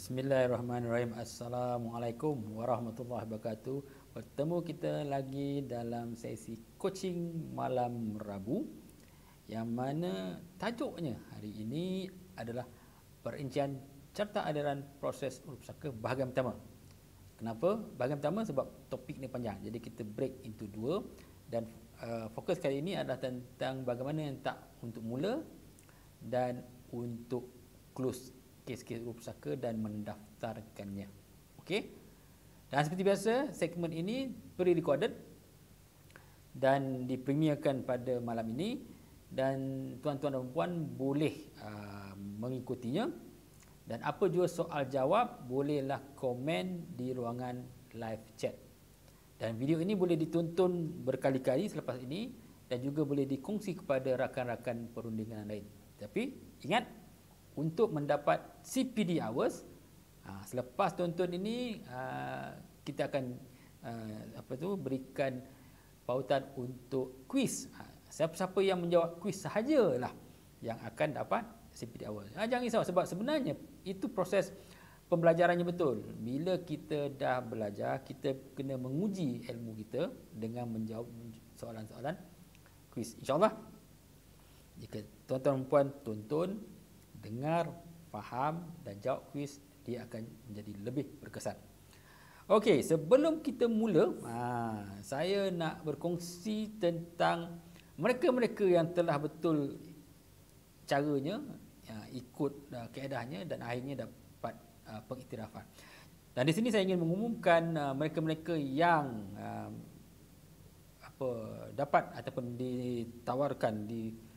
Bismillahirrahmanirrahim. Assalamualaikum warahmatullahi wabarakatuh. Bertemu kita lagi dalam sesi coaching malam Rabu, yang mana tajuknya hari ini adalah perincian carta aliran proses huruf saka bahagian pertama. Kenapa bahagian pertama? Sebab topik ni panjang, jadi kita break into dua. Dan fokus kali ini adalah tentang bagaimana yang tak untuk mula dan untuk close kes-kes huruf saka dan mendaftarkannya. Okey. Dan seperti biasa, segmen ini pre-recorded dan dipremierkan pada malam ini, dan tuan-tuan dan puan boleh mengikutinya. Dan apa jua soal jawab, bolehlah komen di ruangan live chat. Dan video ini boleh ditonton berkali-kali selepas ini dan juga boleh dikongsi kepada rakan-rakan perundingan lain. Tapi ingat, untuk mendapat CPD hours, selepas tonton ini kita akan berikan pautan untuk kuis. Siapa-siapa yang menjawab kuis sahajalah yang akan dapat CPD hours. Jangan risau, sebab sebenarnya itu proses pembelajarannya betul. Bila kita dah belajar, kita kena menguji ilmu kita dengan menjawab soalan-soalan kuis. InsyaAllah, jika tuan-tuan dan puan tonton, dengar, faham dan jawab kuis, dia akan menjadi lebih berkesan. Okey, sebelum kita mula, saya nak berkongsi tentang mereka-mereka yang telah betul caranya, ikut kaedahnya dan akhirnya dapat pengiktirafan. Dan di sini saya ingin mengumumkan mereka-mereka yang dapat ataupun ditawarkan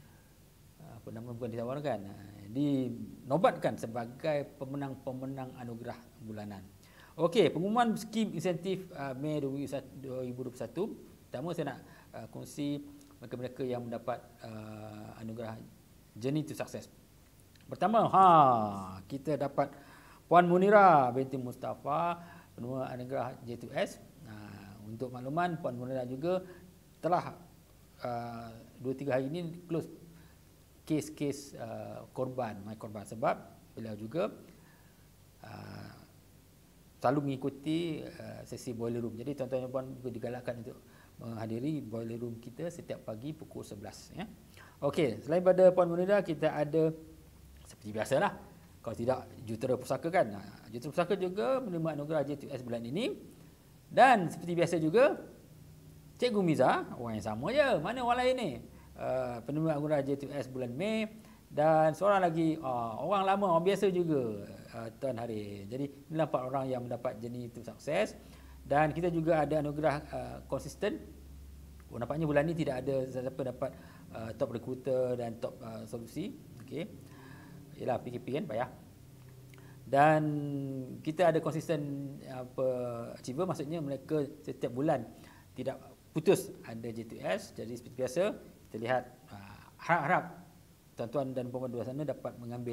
dinobatkan sebagai pemenang-pemenang anugerah bulanan. Okey, pengumuman skim insentif Mei 2021. Pertama, saya nak kongsi mereka-mereka yang mendapat anugerah Journey to Success. Pertama, kita dapat Puan Munira binti Mustafa, penerima anugerah J2S. Untuk makluman, Puan Munira juga telah 2-3 hari ini close kes-kes korban sebab beliau juga selalu mengikuti sesi boiler room. Jadi tuan-tuan dan puan digalakkan untuk menghadiri boiler room kita setiap pagi pukul 11 ya. Okey, selain pada Puan Munira, kita ada seperti biasalah, kalau tidak Jutera Pusaka kan. Jutera Pusaka juga menerima anugerah J2S bulan ini. Dan seperti biasa juga Cikgu Miza, orang yang sama je, mana orang lain ni? Penerima anugerah J2S bulan Mei, dan seorang lagi orang lama, orang biasa juga, Tuan Haris. Jadi inilah 4 orang yang mendapat Journey to Success. Dan kita juga ada anugerah konsisten. Nampaknya bulan ni tidak ada siapa dapat top recruiter dan top solusi. Okey, ialah PKP kan, payah. Dan kita ada konsisten achiever, maksudnya mereka setiap bulan tidak putus ada J2S. Jadi seperti biasa, kita lihat, harap tuan-tuan dan puan-puan di luar sana dapat mengambil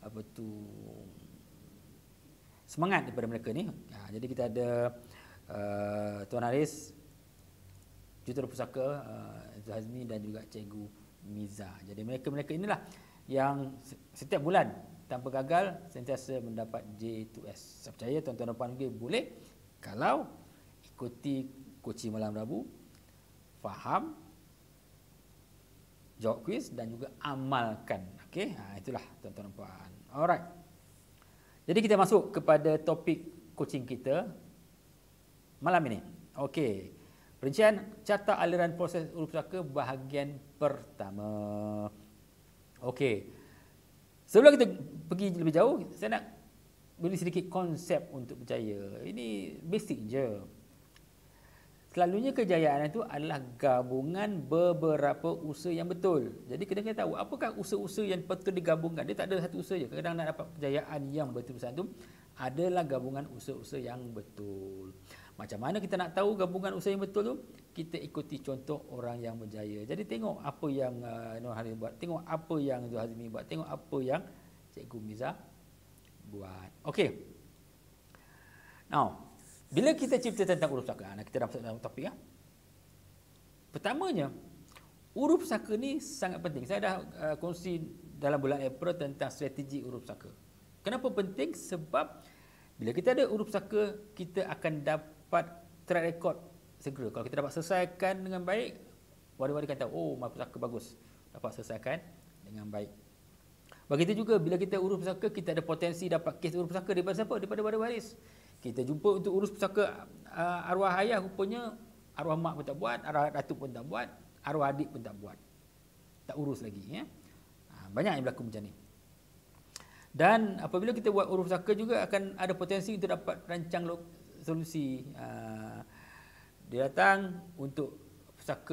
semangat daripada mereka ni. Jadi kita ada Tuan Haris, Jutera Pusaka, Hazmi dan juga Cikgu Miza. Jadi mereka-mereka inilah yang setiap bulan tanpa gagal sentiasa mendapat J2S. Saya percaya tuan-tuan dan puan boleh kalau ikuti coaching malam Rabu, faham, jawab kuis dan juga amalkan. Okey, itulah tuan-tuan dan puan. Alright. Jadi kita masuk kepada topik coaching kita malam ini. Okey. Perincian carta aliran proses huruf saka bahagian pertama. Okey. Sebelum kita pergi lebih jauh, saya nak beri sedikit konsep untuk berjaya. Ini basic je. Selalunya kejayaan itu adalah gabungan beberapa usaha yang betul. Jadi kena tahu apakah usaha-usaha yang betul digabungkan. Dia tak ada satu usaha je. Kadang-kadang nak dapat kejayaan yang betul-betul itu adalah gabungan usaha-usaha yang betul. Macam mana kita nak tahu gabungan usaha yang betul tu? Kita ikuti contoh orang yang berjaya. Jadi tengok apa yang Nur Haris buat, tengok apa yang Zul Hazmi buat, tengok apa yang Cikgu Miza buat. Okey. Now, bila kita cerita tentang huruf saka, kita dah masuk dalam topik. Pertamanya, huruf saka ni sangat penting. Saya dah kongsi dalam bulan April tentang strategi huruf saka. Kenapa penting? Sebab Bila kita ada urus pusaka, kita akan dapat track record segera. Kalau kita dapat selesaikan dengan baik, wari-wari kata, oh, pusaka bagus, dapat selesaikan dengan baik. Begitu juga bila kita urus pusaka, kita ada potensi dapat kes urus pusaka daripada siapa? Daripada waris. Kita jumpa untuk urus pusaka arwah ayah, rupanya arwah mak pun tak buat, arwah datuk pun tak buat, arwah adik pun tak buat. Tak urus lagi. Ya? Banyak yang berlaku macam ni. Dan apabila kita buat urus pusaka juga akan ada potensi untuk dapat rancang solusi. Dia datang untuk pusaka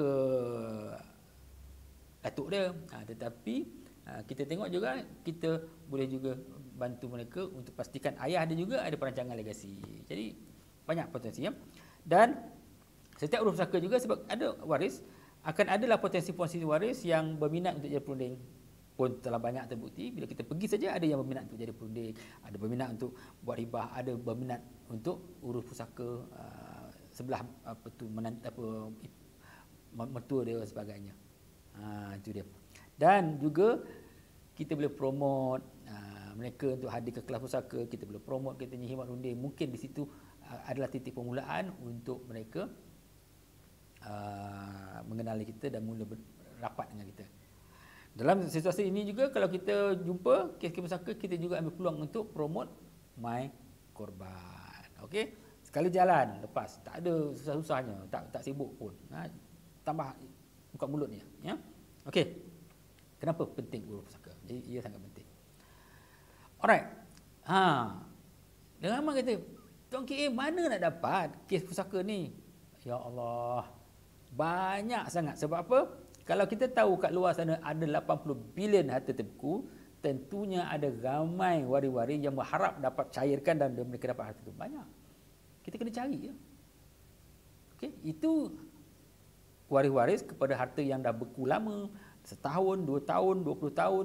datuk dia. Tetapi kita tengok juga, kita boleh juga bantu mereka untuk pastikan ayah dia juga ada perancangan legasi. Jadi banyak potensi. Ya? Dan setiap urus pusaka juga sebab ada waris, akan adalah potensi-potensi waris yang berminat untuk jadi perunding. Pun telah banyak terbukti, bila kita pergi saja ada yang berminat untuk jadi perunding, ada berminat untuk buat hibah, ada berminat untuk urus pusaka sebelah mertua dia dan sebagainya. Itu dia. Dan juga kita boleh promote mereka untuk hadir ke kelas pusaka, kita boleh promote kita punya khidmat runding. Mungkin di situ adalah titik permulaan untuk mereka mengenali kita dan mula rapat dengan kita. Dalam situasi ini juga kalau kita jumpa kes-kes pusaka, kita juga ambil peluang untuk promote My Korban. Okey? Sekali jalan lepas, tak ada susah-susahnya, tak sibuk pun. Tambah buka mulutnya, ya. Okey. Kenapa penting urus pusaka? Jadi ia sangat penting. Alright. Dengan ramai kata, Tuan KA mana nak dapat kes pusaka ni? Ya Allah. Banyak sangat. Sebab apa? Kalau kita tahu kat luar sana ada 80 bilion harta terbuku, tentunya ada ramai wari-wari yang berharap dapat cairkan dan mereka dapat harta itu. Banyak. Kita kena cari. Ya? Okay? Itu waris-waris kepada harta yang dah beku lama, setahun, 2 tahun, 20 tahun.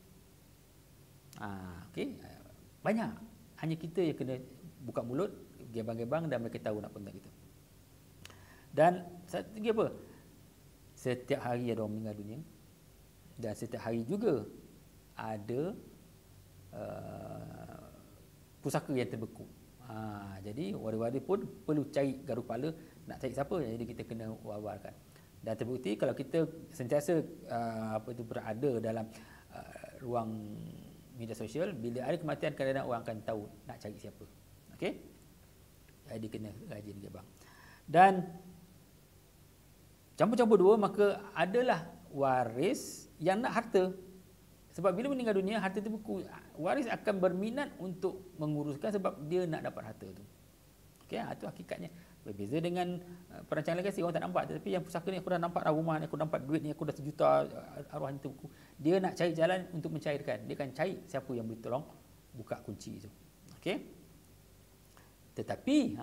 Okay. Banyak. Hanya kita yang kena buka mulut, gebang-gebang dan mereka tahu nak kontak kita. Dan satu lagi apa? Setiap hari ada orang meninggal dunia. Dan setiap hari juga ada pusaka yang terbeku. Jadi waris-waris pun perlu cari garu kepala nak cari siapa. Jadi kita kena wawarkan. Dan terbukti kalau kita sentiasa berada dalam ruang media sosial, bila ada kematian kadang-kadang orang akan tahu nak cari siapa. Okey? Jadi kena rajin gebang. Dan campur-campur dua, maka adalah waris yang nak harta. Sebab bila meninggal dunia, harta terbuku, waris akan berminat untuk menguruskan sebab dia nak dapat harta tu. Okey, itu hakikatnya. Berbeza dengan perancangan legasi, orang tak nampak. Tetapi yang pusaka ni, aku dah nampak dah rumah ni, aku dah nampak duit ni, aku dah sejuta, arwah ni terbuku. Dia nak cari jalan untuk mencairkan. Dia akan cari siapa yang boleh tolong buka kunci itu. Okey. Tetapi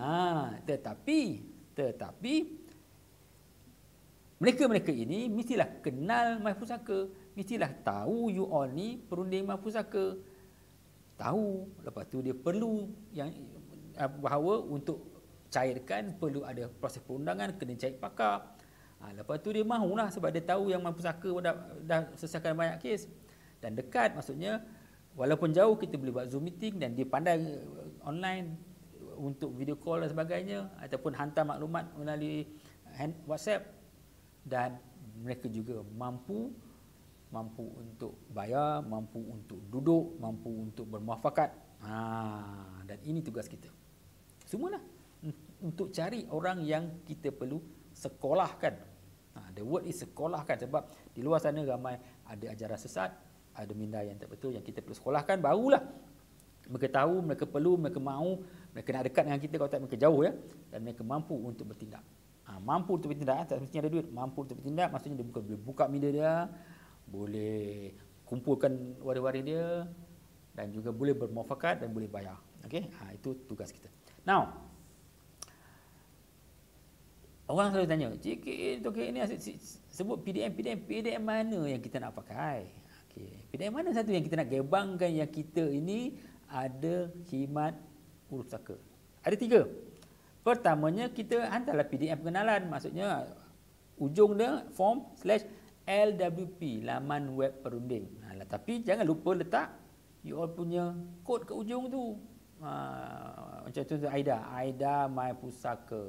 mereka ini mestilah kenal My Pusaka, mestilah tahu you all ni perunding My Pusaka. Tahu, lepas tu dia perlu yang bahawa untuk cairkan perlu ada proses perundangan, kena cari pakar. Lepas tu dia mahulah sebab dia tahu yang My Pusaka dah selesaikan banyak kes dan dekat, maksudnya walaupun jauh kita boleh buat Zoom meeting dan dia pandai online untuk video call dan sebagainya, ataupun hantar maklumat melalui WhatsApp, dan mereka juga mampu untuk bayar, mampu untuk duduk, mampu untuk bermuafakat. Dan ini tugas kita. Semualah untuk cari orang yang kita perlu sekolahkan. The word is sekolahkan, sebab di luar sana ramai ada ajaran sesat, ada minda yang tak betul yang kita perlu sekolahkan, barulah mereka tahu, mereka perlu, mereka mahu, mereka nak dekat dengan kita, kalau tak mereka jauh, ya. Dan mereka mampu untuk bertindak. Mampu untuk bertindak, tak mesti ada duit, mampu untuk bertindak, maksudnya dia boleh buka minda dia, boleh kumpulkan waris-waris dia, dan juga boleh bermuafakat dan boleh bayar. Okey, itu tugas kita. Now, orang selalu tanya, "Cik, ini sebut PDM mana yang kita nak pakai?" Okey, PDM mana satu yang kita nak gebangkan yang kita ini ada khidmat urus pusaka? Ada 3. Pertamanya, kita hantarlah PDM pengenalan, maksudnya ujung dia form/LWP, laman web perunding. Tapi jangan lupa letak you all punya kod ke ujung tu. macam contoh Aida My Pusaka.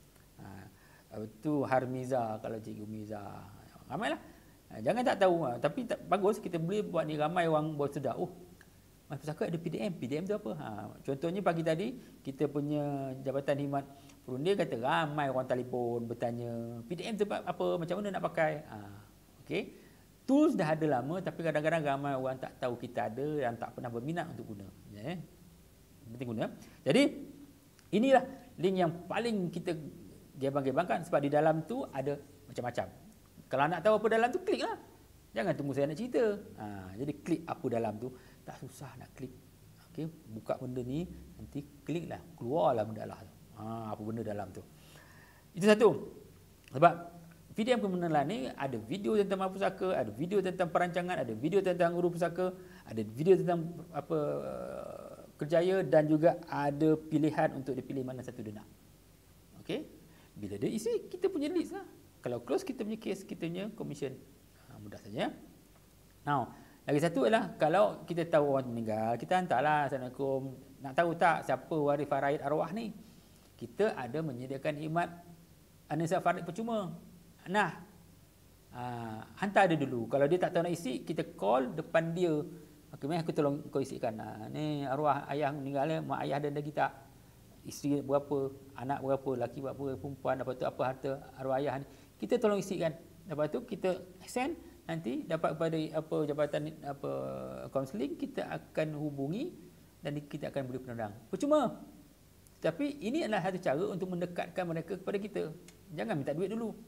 Itu Harmiza kalau Cikgu Miza. Ramailah. Jangan tak tahu, tapi bagus kita boleh buat ni, ramai orang baru sedar. Oh, My Pusaka ada PDM. PDM tu apa? Contohnya pagi tadi kita punya Jabatan Khidmat Perunding kata ramai orang telefon bertanya PDM tu apa, macam mana nak pakai. Okey. Tools dah ada lama tapi kadang-kadang ramai orang tak tahu kita ada dan tak pernah berminat untuk guna. Penting guna. Jadi inilah link yang paling kita gebang-gebangkan sebab di dalam tu ada macam-macam. Kalau nak tahu apa dalam tu, klik lah. Jangan tunggu saya nak cerita. Jadi klik apa dalam tu. Tak susah nak klik. Okay, buka benda ni, nanti klik lah. Keluarlah benda lah tu. Apa benda dalam tu. Itu satu. Sebab PDM Kementerian ni ada video tentang My Pusaka, ada video tentang perancangan, ada video tentang Guru Pusaka, ada video tentang kerjaya dan juga ada pilihan untuk dipilih mana satu dia nak. Okey. Bila dia isi, kita punya list lah. Kalau close, kita punya case, kita punya commission. Mudah saja. Now, lagi satu adalah kalau kita tahu orang meninggal, kita hantarlah Assalamualaikum. Nak tahu tak siapa waris faraid arwah ni? Kita ada menyediakan khidmat Anisa Faraid percuma. Nah, hantar dia dulu. Kalau dia tak tahu nak isi, kita call depan dia. Okay, aku tolong kau isikan. Ni arwah ayah meninggal, mak ayah dan lagi tak. Isteri berapa, anak berapa, lelaki berapa, perempuan, lepas tu apa harta arwah ayah ni. Kita tolong isikan. Lepas tu kita send, nanti dapat pada jabatan kaunseling, kita akan hubungi dan kita akan beri penerang. Percuma. Tapi ini adalah satu cara untuk mendekatkan mereka kepada kita. Jangan minta duit dulu.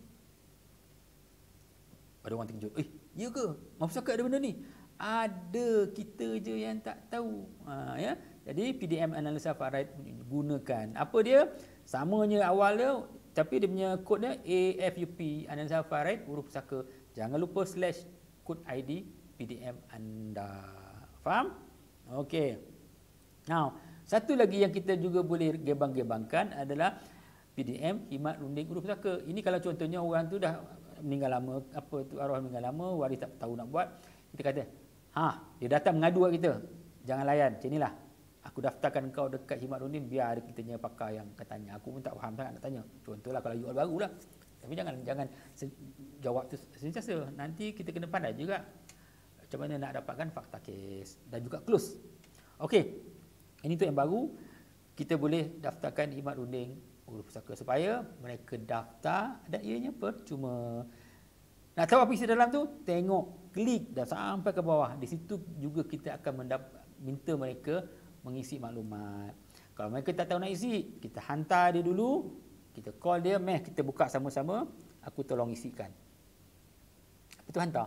Ada orang terkejut. Ya ke? My Pusaka ada benda ni? Ada, kita je yang tak tahu. Ya. Jadi PDM Analisa Faraid gunakan. Apa dia? Samanya awal dia, tapi dia punya kod dia AFUP Analisa Faraid Huruf Pusaka. Jangan lupa / kod ID PDM anda. Faham? Okey. Now, satu lagi yang kita juga boleh gebang-gebangkan adalah PDM Khidmat Runding Guru Pusaka. Ini kalau contohnya orang tu dah meninggal lama, arwah meninggal lama, waris tak tahu nak buat, kita kata, dia datang mengadu kat kita. Jangan layan, macam inilah. Aku daftarkan kau dekat Khidmat Runding biar ada kitanya pakar yang katanya. Aku pun tak faham sangat nak tanya. Contohlah kalau jual barulah. Tapi jangan jawab tu sentiasa. Nanti kita kena pandai juga macam mana nak dapatkan fakta kes dan juga close. Okey. Ini tu yang baru. Kita boleh daftarkan Khidmat Runding Guru Pusaka supaya mereka daftar dan ianya percuma. Nak tahu apa isi dalam tu? Tengok, klik dan sampai ke bawah. Di situ juga kita akan minta mereka mengisi maklumat. Kalau mereka tak tahu nak isi, kita hantar dia dulu, kita call dia, kita buka sama-sama, aku tolong isikan. Apa tu hantar?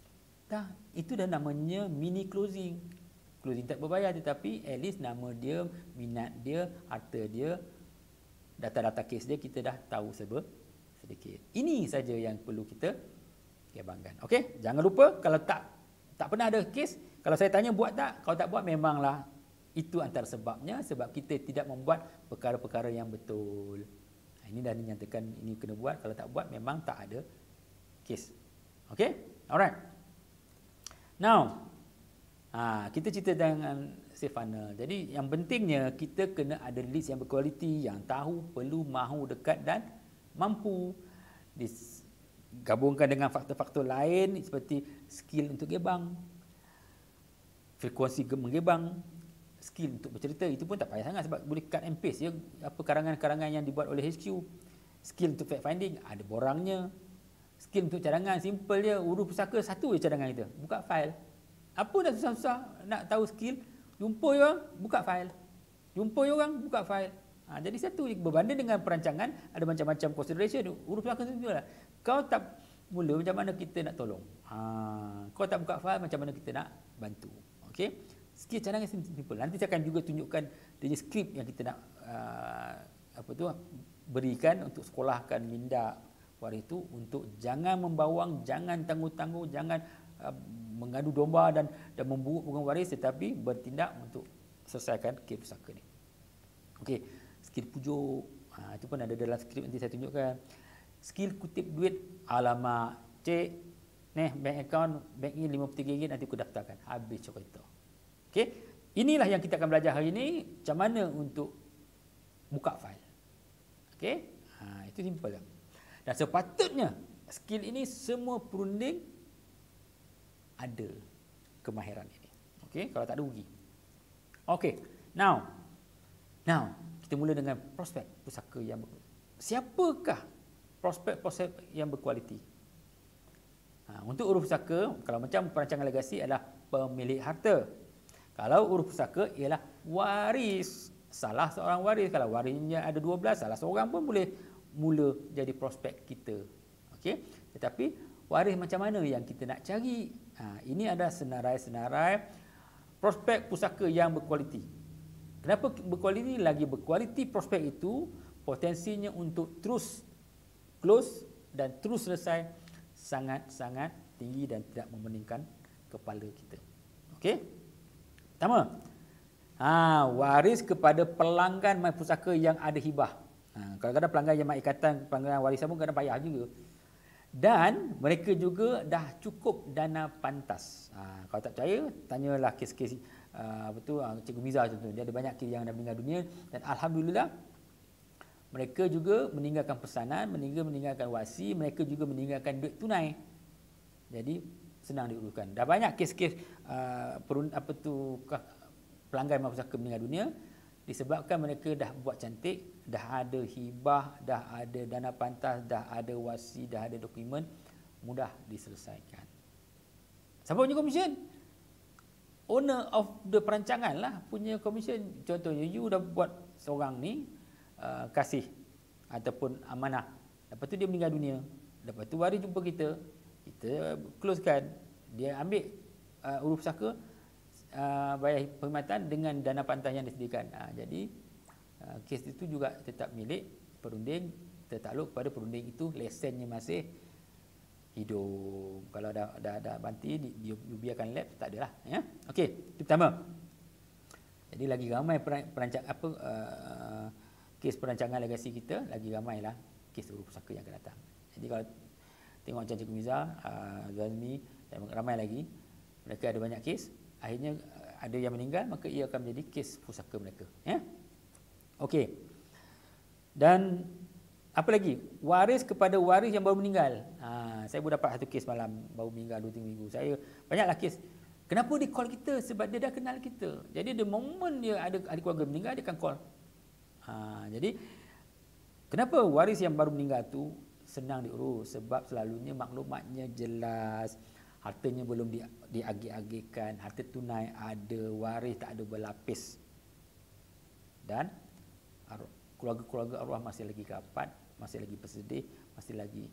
Itu dah namanya mini closing. Closing tak berbayar tetapi at least nama dia, minat dia, harta dia, data-data kes dia kita dah tahu sedikit. Ini saja yang perlu kita gebangkan. Okey, jangan lupa kalau tak pernah ada kes, kalau saya tanya buat tak? Kalau tak buat memanglah itu antara sebabnya, sebab kita tidak membuat perkara-perkara yang betul. Ini dah dinyatakan ini kena buat, kalau tak buat memang tak ada kes. Okey? Alright. Now, kita cerita dengan safe funnel. Jadi yang pentingnya kita kena ada list yang berkualiti, yang tahu, perlu, mahu, dekat dan mampu. Digabungkan dengan faktor-faktor lain seperti skill untuk gebang, frekuensi menggebang, skill untuk bercerita, itu pun tak payah sangat sebab boleh cut and paste ya, karangan-karangan yang dibuat oleh HQ. Skill untuk fact finding, ada borangnya. Skill untuk cadangan, simple je, Huruf Pusaka satu je cadangan kita, buka file. Apa dah susah-susah nak tahu skill? Jumpa orang, buka file. Jumpa orang, buka file. Jadi satu berbanding dengan perancangan, ada macam-macam consideration. Huruf Pusaka itu lah. Kau tak mula, macam mana kita nak tolong? Kau tak buka file, macam mana kita nak bantu? Okey. Skill cadangan simple. Nanti saya akan juga tunjukkan dia skrip yang kita nak berikan untuk sekolahkan minda waris itu, untuk jangan membawang, jangan tangguh-tangguh, jangan mengadu domba dan memburuk hubungan waris, tetapi bertindak untuk selesaikan kes pusaka ni. Okey, skill pujuk, itu pun ada dalam skrip, nanti saya tunjukkan. Skill kutip duit, alamak, cik, bank account, bank ni RM53, nanti aku daftarkan. Habis cerita. Okey, inilah yang kita akan belajar hari ini, macam mana untuk buka fail. Okey? Itu simple lah. Dan sepatutnya skill ini semua perunding ada kemahiran ini. Okey, kalau tak ada rugi. Okey. Now kita mula dengan prospek pusaka yang siapakah prospek yang berkualiti? Untuk urus pusaka, kalau macam perancangan legasi adalah pemilik harta. Kalau urus pusaka ialah waris, salah seorang waris. Kalau warisnya ada 12, salah seorang pun boleh mula jadi prospek kita. Okey, tetapi waris macam mana yang kita nak cari? Ini adalah senarai-senarai prospek pusaka yang berkualiti. Kenapa berkualiti? Lagi berkualiti prospek itu, potensinya untuk terus close dan terus selesai sangat-sangat tinggi dan tidak memeningkan kepala kita. Okey? Pertama, waris kepada pelanggan mai pusaka yang ada hibah. Kadang-kadang pelanggan yang mai ikatan, pelanggan warisan pun kadang payah juga. Dan mereka juga dah cukup dana pantas. Kalau tak percaya, tanyalah kes-kes Cikgu Miza contohnya. Dia ada banyak kes yang dah meninggal dunia dan alhamdulillah mereka juga meninggalkan pesanan, meninggalkan wasi, mereka juga meninggalkan duit tunai. Jadi senang diuruskan. Dah banyak kes-kes pelanggan mai pusaka meninggal dunia disebabkan mereka dah buat cantik, dah ada hibah, dah ada dana pantas, dah ada wasi, dah ada dokumen, mudah diselesaikan. Siapa punya komisen? Owner of the perancangan lah punya komisen. Contohnya, you dah buat seorang ni kasih ataupun amanah. Lepas tu dia meninggal dunia. Lepas tu waris jumpa kita closekan. Dia ambil urus pusaka, bayar perkhidmatan dengan dana pantas yang disediakan. Jadi kes itu juga tetap milik perunding, tertakluk kepada perunding itu, lesennya masih hidup. Kalau dah banti dibiarkan lab, tak adalah, ya. Okey, itu pertama. Jadi lagi ramai kes perancangan legasi kita, lagi ramailah kes urus pusaka yang akan datang. Jadi kalau tengok macam Cikgu Miza, Zazmi dan ramai lagi, mereka ada banyak kes, akhirnya ada yang meninggal, maka ia akan menjadi kes pusaka mereka, ya. Okey. Dan apa lagi? Waris kepada waris yang baru meninggal. Saya baru dapat satu kes malam, baru meninggal 2-3 minggu. Saya banyaklah kes. Kenapa dia call kita? Sebab dia dah kenal kita. Jadi the moment dia ada ahli keluarga meninggal, dia akan call. Jadi kenapa waris yang baru meninggal tu senang diurus? Sebab selalunya maklumatnya jelas, hartanya belum diagih-agihkan, harta tunai ada, waris tak ada berlapis. Dan keluarga-keluarga arwah masih lagi rapat, masih lagi bersedih, masih lagi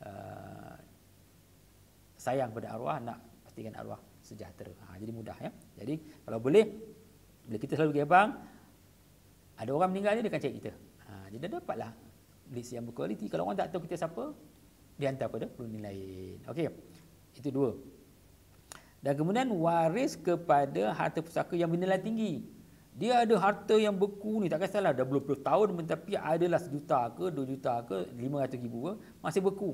sayang pada arwah, nak pastikan arwah sejahtera. Jadi mudah, ya. Jadi kalau boleh, bila kita selalu gebang, ada orang meninggal dia akan cari kita. Jadi dah dapatlah list yang berkualiti. Kalau orang tak tahu kita siapa, dia hantar pada perunding lain. Okey. Itu dua. Dan kemudian waris kepada harta pusaka yang bernilai tinggi. Dia ada harta yang beku ni, tak kisahlah dah berpuluh tahun, tetapi adalah 1 juta ke, 2 juta ke, 500 ribu ke, masih beku.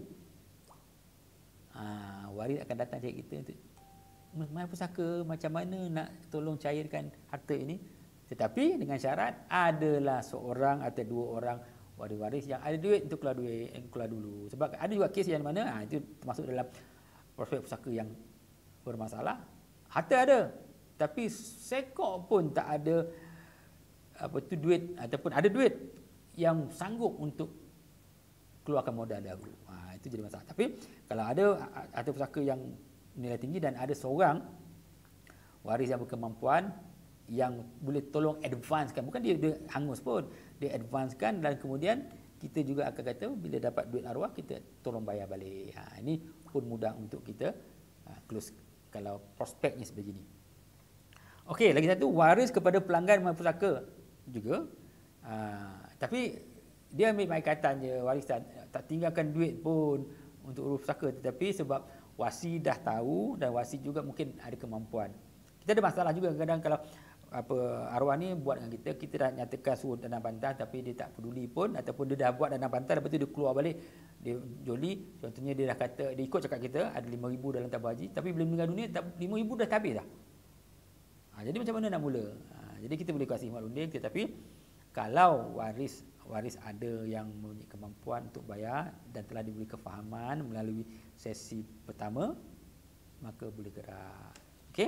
Waris akan datang cari kita. Mai pusaka, macam mana nak tolong cairkan harta ini? Tetapi dengan syarat adalah seorang atau 2 orang waris-waris yang ada duit untuk keluar duit, keluar dulu. Sebab ada juga kes yang mana itu termasuk dalam prospek pusaka yang bermasalah. Harta ada, tapi sekok pun tak ada duit, ataupun ada duit yang sanggup untuk keluarkan modal dahulu. Itu jadi masalah. Tapi kalau ada harta pusaka yang nilai tinggi dan ada seorang waris yang berkemampuan yang boleh tolong advancekan, bukan dia hangus pun, dia advancekan, dan kemudian kita juga akan kata bila dapat duit arwah kita tolong bayar balik. Ini pun mudah untuk kita close kalau prospeknya sebegini. Okey, lagi satu, waris kepada pelanggan mai pusaka juga. Tapi dia ambil maikatan je, warisan, tak tinggalkan duit pun untuk urus pusaka, tetapi sebab wasi dah tahu dan wasi juga mungkin ada kemampuan. Kita ada masalah juga kadang-kadang kalau arwah ni buat dengan kita dah nyatakan suruh dana pantas tapi dia tak peduli pun, ataupun dia dah buat dana pantas lepas tu dia keluar balik, dia joli, contohnya dia dah kata, dia ikut cakap kita ada 5,000 dalam tabung haji, tapi bila meninggal dunia 5,000 dah habis dah. Jadi macam mana nak mula? Jadi kita boleh kasih khidmat runding, tetapi kalau waris ada yang mempunyai kemampuan untuk bayar dan telah diberi kefahaman melalui sesi pertama, maka boleh gerak. Okey?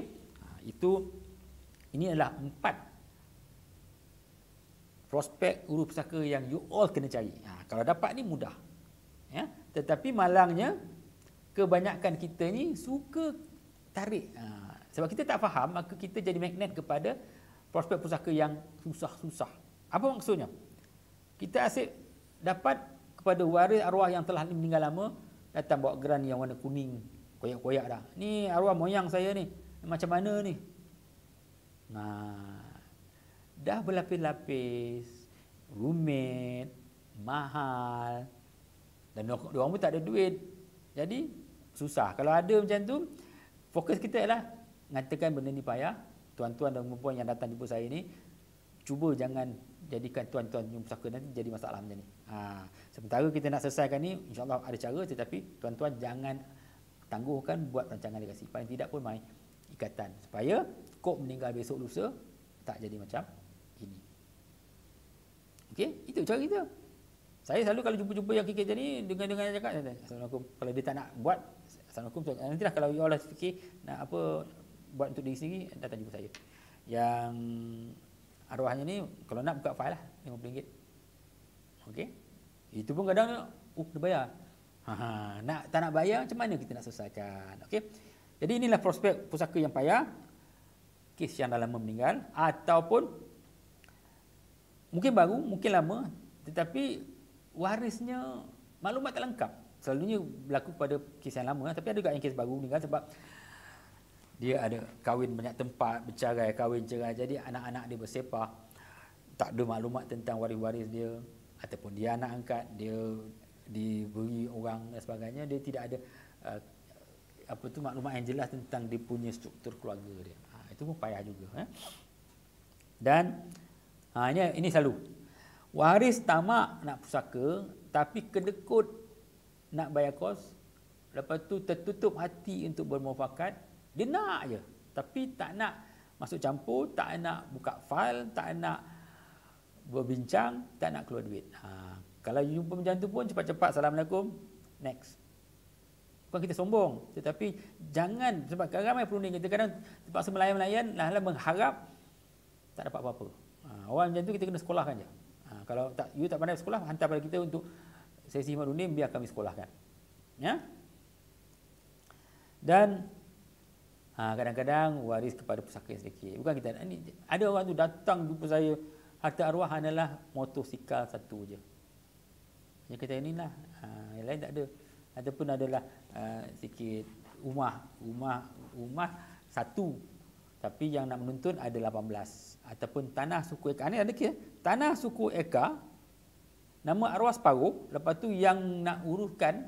Ini adalah 4 prospek urus pusaka yang you all kena cari. Kalau dapat ni mudah. Ya, tetapi malangnya kebanyakan kita ni suka tarik. Sebab kita tak faham, maka kita jadi magnet kepada prospek pusaka yang susah-susah. Apa maksudnya? Kita asyik dapat kepada waris arwah yang telah meninggal lama, datang bawa geran yang warna kuning, koyak-koyak dah. Ni arwah moyang saya ni. Macam mana ni? Dah berlapis-lapis, rumit, mahal, dan diorang pun tak ada duit. Jadi susah. Kalau ada macam tu, fokus kita ialah mengatakan benda ni payah. Tuan-tuan dan puan yang datang jumpa saya ni, cuba jangan jadikan tuan-tuan punya pusaka nanti jadi masalah macam ni. Sementara kita nak selesaikan ni, insya-Allah ada cara, tetapi tuan-tuan jangan tangguhkan buat rancangan legasi. Paling tidak pun mai ikatan supaya kok meninggal besok lusa tak jadi macam ini. Okey, itu cara kita. Saya selalu kalau jumpa-jumpa yang kikir macam ni dengan cakap, Assalamualaikum. Kalau dia tak nak buat, Assalamualaikum. Nantilah kalau you all fikir nak apa buat untuk diri sendiri, datang jumpa saya. Yang arwahnya ni kalau nak buka file lah RM50. Okey. Itu pun kadang dia bayar. Tak nak bayar macam mana kita nak selesaikan? Okey. Jadi inilah prospek pusaka yang payah, kes yang dah lama meninggal ataupun mungkin baru, mungkin lama, tetapi warisnya maklumat tak lengkap. Selalunya berlaku pada kes yang lama, tapi ada juga yang kes baru meninggal sebab dia ada kahwin banyak tempat, bercerai, kahwin cerai, jadi anak-anak dia bersepah, tak ada maklumat tentang waris-waris dia, ataupun dia anak angkat, dia diberi orang dan sebagainya, dia tidak ada maklumat yang jelas tentang dia punya struktur keluarga dia. Itu pun payah juga. Dan ini selalu waris tamak nak pusaka, tapi kedekut nak bayar kos, lepas tu tertutup hati untuk bermuafakat. Dia nak je, tapi tak nak masuk campur, tak nak buka file, tak nak berbincang, tak nak keluar duit. Kalau jumpa macam tu pun cepat-cepat Assalamualaikum, next. Bukan kita sombong, tetapi jangan, sebab ramai perunding kita kadang terpaksa melayan-melayan, lah mengharap tak dapat apa-apa. Orang macam tu kita kena sekolahkan je. Kalau you tak pandai sekolah, hantar pada kita untuk sesi khidmat runding, biar kami sekolahkan. Ya? Dan kadang-kadang waris kepada pusaka yang sedikit. Bukan kita ni, ada orang tu datang jumpa saya, harta arwah hanyalah motosikal satu je. Dia kata inilah, yang lain tak ada. Ataupun adalah sikit rumah satu, tapi yang nak menuntun ada 18. Ataupun tanah suku eka. Ni ada ke? Tanah suku eka, nama arwah separuh, lepas tu yang nak uruskan,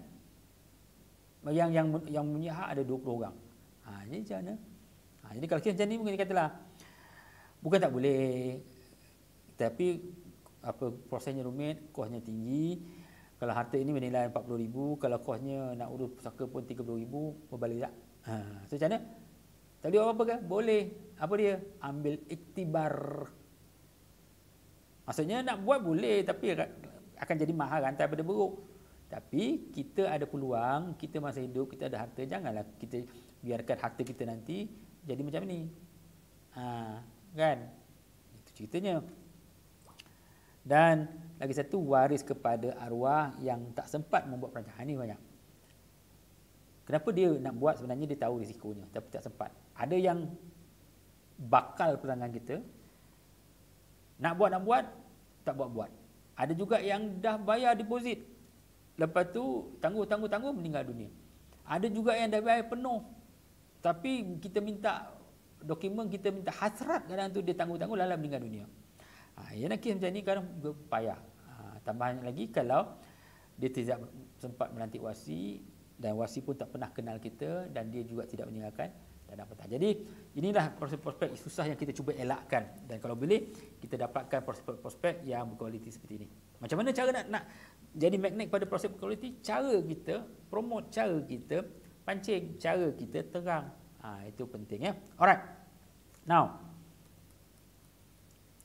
yang punya hak ada 20 orang. Jadi macam mana? Jadi kalau kes macam ni mungkin dia katalah bukan tak boleh, tapi prosesnya rumit, kosnya tinggi. Kalau harta ini bernilai 40,000, kalau kosnya nak urus pusaka pun 30,000, berbalik tak? So macam mana? Tak boleh apa-apa ke? Boleh. Apa dia? Ambil iktibar. Maksudnya nak buat boleh, tapi akan jadi mahal, rantai pada buruk. Tapi kita ada peluang, kita masih hidup, kita ada harta, janganlah kita biarkan harta kita nanti jadi macam ni. Kan? Itu ceritanya. Dan lagi satu, waris kepada arwah yang tak sempat membuat perancangan. Ini banyak. Kenapa dia nak buat? Sebenarnya dia tahu risikonya, tapi tak sempat. Ada yang bakal perancangan kita, nak buat, tak buat. Ada juga yang dah bayar deposit, lepas tu tangguh meninggal dunia. Ada juga yang dah bayar penuh, tapi kita minta dokumen, kita minta hasrat, kadang tu dia tangguh lalu meninggal dunia. Yang kes macam ni kadang payah. Tambahan lagi kalau dia tidak sempat melantik wasi, dan wasi pun tak pernah kenal kita, dan dia juga tidak meninggalkan dan apa tak. Jadi inilah prospek susah yang kita cuba elakkan, dan kalau boleh kita dapatkan prospek yang berkualiti seperti ini. Macam mana cara nak jadi magnet pada prospek berkualiti? Cara kita promote, cara kita pancing, cara kita terang. Itu penting ya. Alright. Now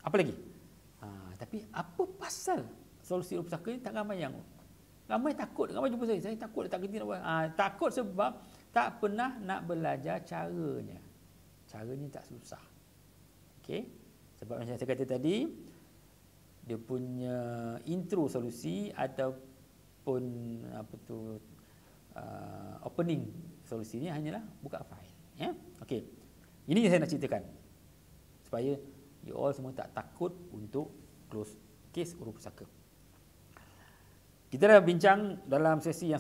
Apa lagi? Tapi apa pasal solusi huruf pusaka ni tak ramai yang takut, ramai jumpa saya takut tak kerti nak buat. Takut sebab tak pernah nak belajar caranya. Caranya tak susah. Okey. Sebab macam saya kata tadi, dia punya intro solusi ataupun opening solusi ni hanyalah buka file, ya. Okey. Ini yang saya nak ceritakan supaya you all semua tak takut untuk close case huruf pusaka. Kita dah bincang dalam sesi yang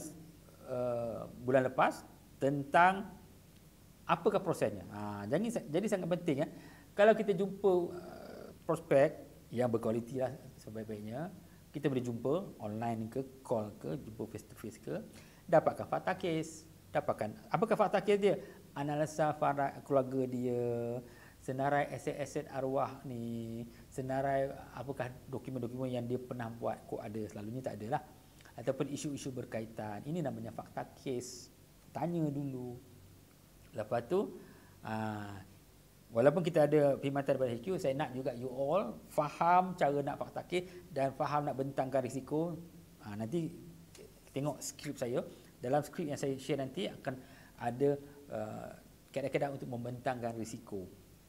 bulan lepas tentang apakah prosesnya. Jadi sangat penting, ya. Kalau kita jumpa prospek yang berkualiti lah sebaik-baiknya, kita boleh jumpa online ke, call ke, jumpa face to face ke, dapatkan fakta kes, apakah fakta kes dia? Analisa keluarga dia, senarai aset-aset arwah ni, senarai apakah dokumen-dokumen yang dia pernah buat, kok ada, selalunya tak ada lah, ataupun isu-isu berkaitan. Ini namanya fakta kes. Tanya dulu. Lepas tu walaupun kita ada perkhidmatan daripada HQ, saya nak juga you all faham cara nak fakta kes dan faham nak bentangkan risiko. Nanti tengok skrip saya. Dalam skrip yang saya share nanti akan ada kadang-kadang untuk membentangkan risiko.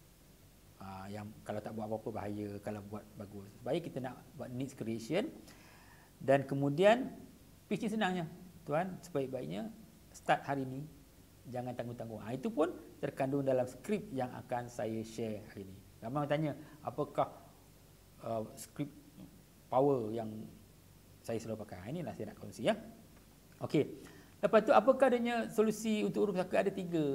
Yang kalau tak buat apa-apa bahaya, kalau buat bagus. Supaya kita nak buat needs creation. Dan kemudian pitching senangnya, tuan, sebaik-baiknya start hari ini, jangan tanggung-tanggung. Itu pun terkandung dalam skrip yang akan saya share hari ini. Ramai orang tanya, apakah skrip power yang saya selalu pakai? Inilah saya nak kongsi, ya. Okey. Lepas tu apakah adanya solusi untuk huruf pusaka? Ada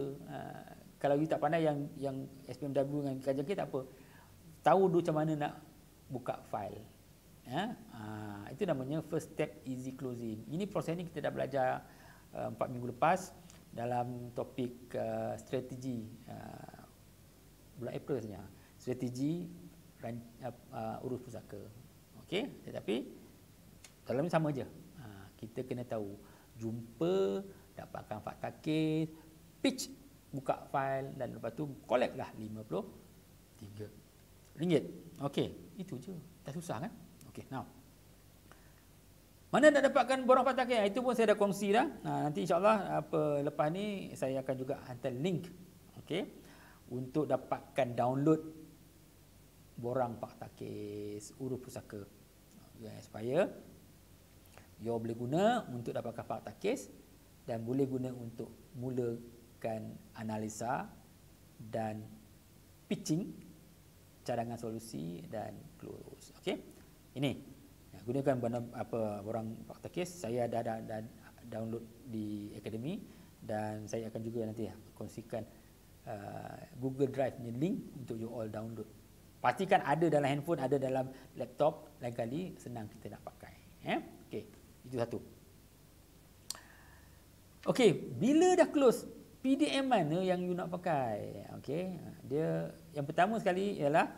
3. Kalau you tak pandai yang SPMW dengan kajian kita, tak apa. Tahu dulu macam mana nak buka file. Itu namanya first step easy closing. Ini proses ni kita dah belajar 4 minggu lepas dalam topik strategi bulan April saja. Strategi urus pusaka. Okey, tetapi dalam ni sama je. Kita kena tahu, jumpa, dapatkan fakta kes, pitch, buka file dan lepas tu collect lah RM53. Okey, itu je. Tak susah kan? Okey, now. Mana nak dapatkan borang fakta kes? Itu pun saya dah kongsi dah. Nanti insya-Allah lepas ni saya akan juga hantar link, okey, untuk dapatkan download borang fakta kes huruf pusaka. Supaya you boleh guna untuk dapatkan fakta kes dan boleh guna untuk mulakan analisa dan pitching cadangan solusi dan close. Okey. Ini gunakan borang fakta kes. Saya dah download di akademi dan saya akan juga nanti kongsikan Google Drive punya link untuk you all download. Pastikan ada dalam handphone, ada dalam laptop, lain kali senang kita nak pakai. Okey, itu satu. Okey, bila dah close, PDM mana yang you nak pakai? Okey, dia yang pertama sekali ialah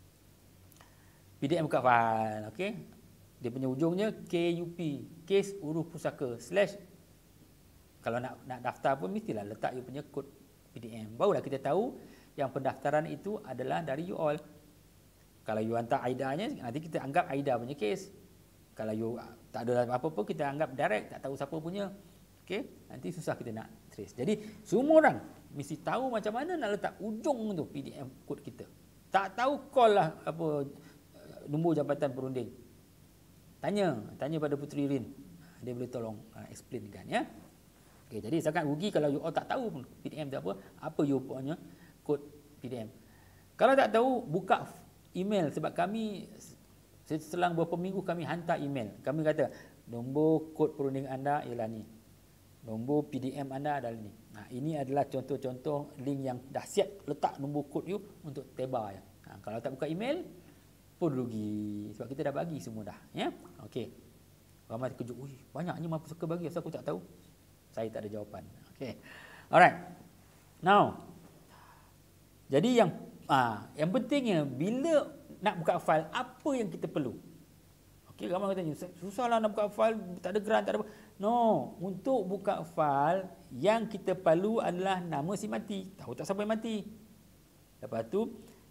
PDM buka file. Okey, dia punya ujungnya KUP, case huruf pusaka / kalau nak daftar pun mestilah letak you punya kod PDM. Barulah kita tahu yang pendaftaran itu adalah dari you all. Kalau you hantar AIDA-nya, nanti kita anggap AIDA punya case. Kalau you tak ada apa-apa, kita anggap direct, tak tahu siapa punya. Okey, nanti susah kita nak trace. Jadi semua orang mesti tahu macam mana nak letak ujung tu PDM kod kita. Tak tahu, call lah nombor jabatan perunding. Tanya pada Puteri Rin. Dia boleh tolong explainkan, ya. Okey, jadi sangat rugi kalau you all tak tahu pun PDM tu apa you punya kod PDM. Kalau tak tahu, buka email, sebab kami selang beberapa minggu kami hantar email. Kami kata nombor kod perunding anda ialah ni. Nombor PDM anda adalah ni. Ini adalah contoh-contoh link yang dah siap letak nombor kod you untuk teba ya. Kalau tak buka email pun rugi sebab kita dah bagi semua dah, ya. Okey. Ramai terkejut, "Ui, banyaknya mampu suka bagi, asal aku tak tahu?" Saya tak ada jawapan. Okey. Alright. Now, jadi yang pentingnya bila nak buka file, apa yang kita perlu? Okey, ramai orang tanya, "Susahlah nak buka file, tak ada grant, tak ada apa." No, untuk buka file yang kita perlu adalah nama si mati. Tahu tak siapa yang mati? Lepas tu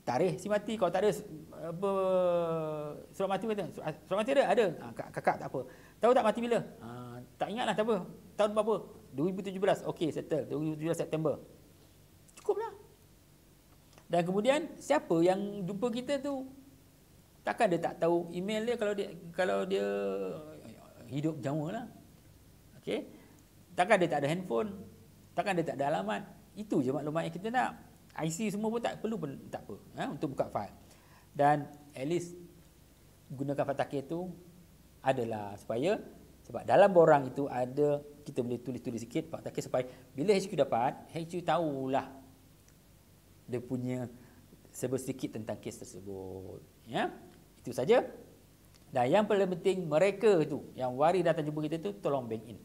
tarikh si mati. Kalau tak ada apa surat mati kata, surat mati ada. Kakak tak apa. Tahu tak mati bila? Tak ingatlah, tak apa. Tahun berapa? 2017. Okey, settle. 2017 September. Cukuplah. Dan kemudian siapa yang jumpa kita tu, takkan dia tak tahu email dia kalau dia hidup jauh lah. Okey. Takkan dia tak ada handphone, takkan dia tak ada alamat. Itu je maklumat yang kita nak. IC semua pun tak perlu pun tak apa, untuk buka file. Dan at least gunakan file takhir tu adalah sebab dalam borang itu ada, kita boleh tulis-tulis sikit file takhir supaya bila HQ dapat, HQ tahulah dia punya sedikit tentang kes tersebut. Ya, itu saja. Dan yang paling penting, mereka tu yang waris datang jumpa kita tu, tolong bank in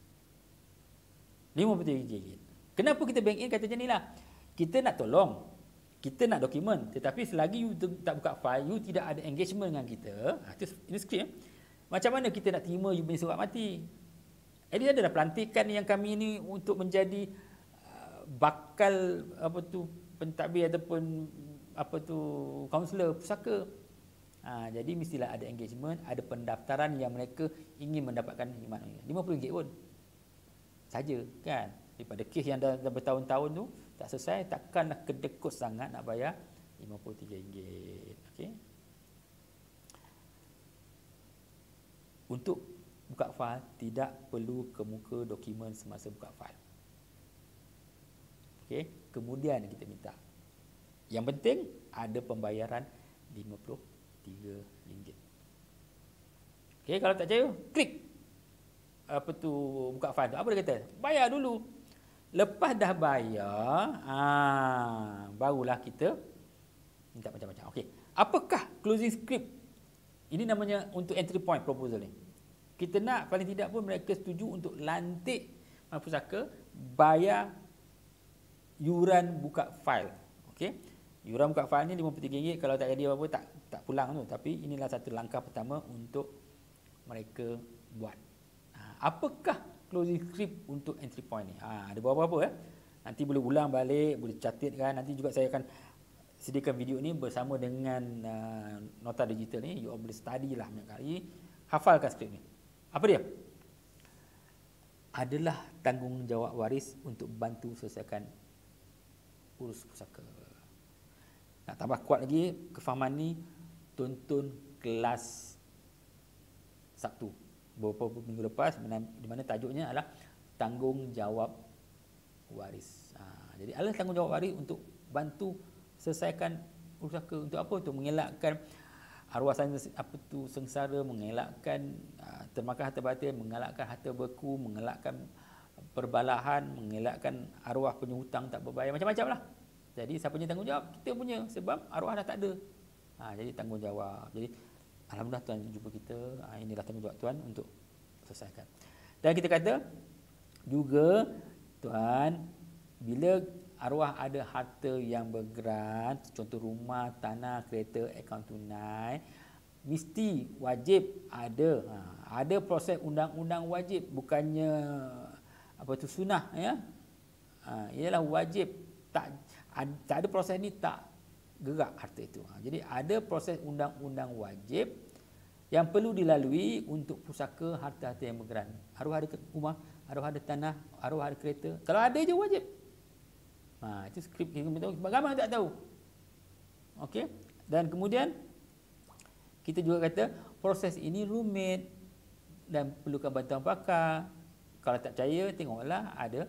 RM53. Kenapa kita bank in? Kata macam ni lah, kita nak tolong, kita nak dokumen, tetapi selagi you tak buka file, you tidak ada engagement dengan kita, ini skrip. Macam mana kita nak terima you punya surat mati? Jadi adalah pelantikan yang kami ni untuk menjadi bakal pentadbir ataupun kaunselor pusaka. Jadi mestilah ada engagement, ada pendaftaran yang mereka ingin mendapatkan khidmat RM50 pun saja, kan? Daripada kes yang dah bertahun-tahun tu tak selesai, takkanlah kedekut sangat nak bayar RM53. Okey. Untuk buka file tidak perlu kemuka dokumen semasa buka file. Okey, kemudian kita minta. Yang penting ada pembayaran RM53. Okey, kalau tak percaya, klik buka file tu. Apa dia kata? Bayar dulu. Lepas dah bayar, barulah kita minta macam-macam. Okey, apakah closing script? Ini namanya untuk entry point proposal ni. Kita nak paling tidak pun mereka setuju untuk lantik pusaka, bayar yuran buka file. Okey, yuran buka file ni RM53. Kalau tak jadi apa-apa tak pulang tu. Tapi inilah satu langkah pertama untuk mereka buat. Apakah closing script untuk entry point ni? Ada berapa-apa Nanti boleh ulang balik, boleh catat kan. Nanti juga saya akan sediakan video ni bersama dengan nota digital ni. You all boleh study lah banyak kali. Hafalkan skrip ni. Apa dia? Adalah tanggungjawab waris untuk bantu selesaikan urus pusaka. Nak tambah kuat lagi kefahaman ni, tonton kelas Sabtu beberapa minggu lepas, di mana tajuknya adalah tanggungjawab waris. Jadi adalah tanggungjawab waris untuk bantu selesaikan pusaka. Untuk apa? Untuk mengelakkan arwah sengsara, mengelakkan termakan harta batin, mengelakkan harta beku, mengelakkan perbalahan, mengelakkan arwah punya hutang tak berbayar, macam-macam lah. Jadi siapa punya tanggungjawab? Kita punya, sebab arwah dah tak ada. Jadi tanggungjawab. Jadi alhamdulillah Tuan jumpa kita. Inilah tanggungjawab Tuan untuk selesaikan. Dan kita kata juga, Tuan, bila arwah ada harta yang bergerak, contoh rumah, tanah, kereta, akaun tunai, mesti wajib ada proses undang-undang wajib, bukannya sunnah ya. Ialah wajib. Tak ada proses ni tak gerak harta itu. Jadi ada proses undang-undang wajib yang perlu dilalui untuk pusaka harta-harta yang bergerak. Arwah ada rumah, arwah ada tanah, arwah ada kereta. Kalau ada je wajib. Itu skrip yang kita tahu. Bagaimana tak tahu? Okey. Dan kemudian kita juga kata proses ini rumit dan perlukan bantuan pakar. Kalau tak percaya, tengoklah ada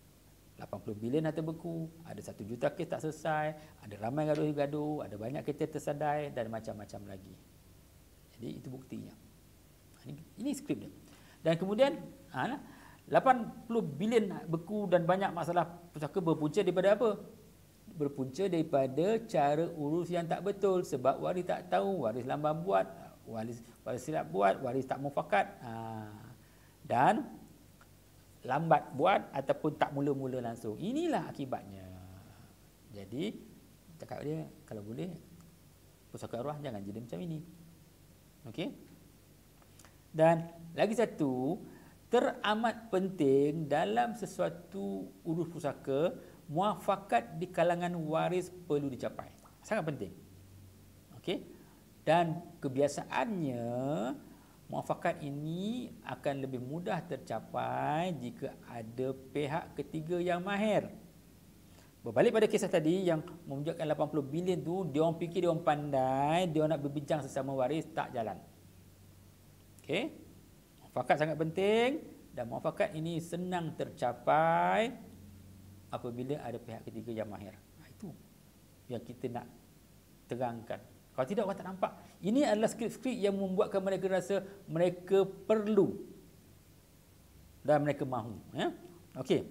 80 bilion harta beku, ada 1 juta kes tak selesai, ada ramai gaduh-gaduh, ada banyak kereta tersadai dan macam-macam lagi. Jadi itu buktinya. Ini skrip dia. Dan kemudian 80 bilion beku dan banyak masalah pusaka berpunca daripada apa? Berpunca daripada cara urus yang tak betul, sebab waris tak tahu, waris lamban buat, waris silap buat, waris tak mufakat, dan lambat buat ataupun tak mula-mula langsung. Inilah akibatnya. Jadi cakap dia, kalau boleh pusaka arwah jangan jadi macam ini. Okey. Dan lagi satu, teramat penting dalam sesuatu urus pusaka, muafakat di kalangan waris perlu dicapai. Sangat penting. Okey. Dan kebiasaannya muafakat ini akan lebih mudah tercapai jika ada pihak ketiga yang mahir. Berbalik pada kisah tadi yang memunculkan 80 bilion tu, dia orang fikir dia orang pandai, dia orang nak berbincang sesama waris, tak jalan. Okey. Muafakat sangat penting dan muafakat ini senang tercapai apabila ada pihak ketiga yang mahir. Itu yang kita nak terangkan. Kalau tidak orang tak nampak. Ini adalah skrip-skrip yang membuatkan mereka rasa mereka perlu dan mereka mahu. Ya? Okey.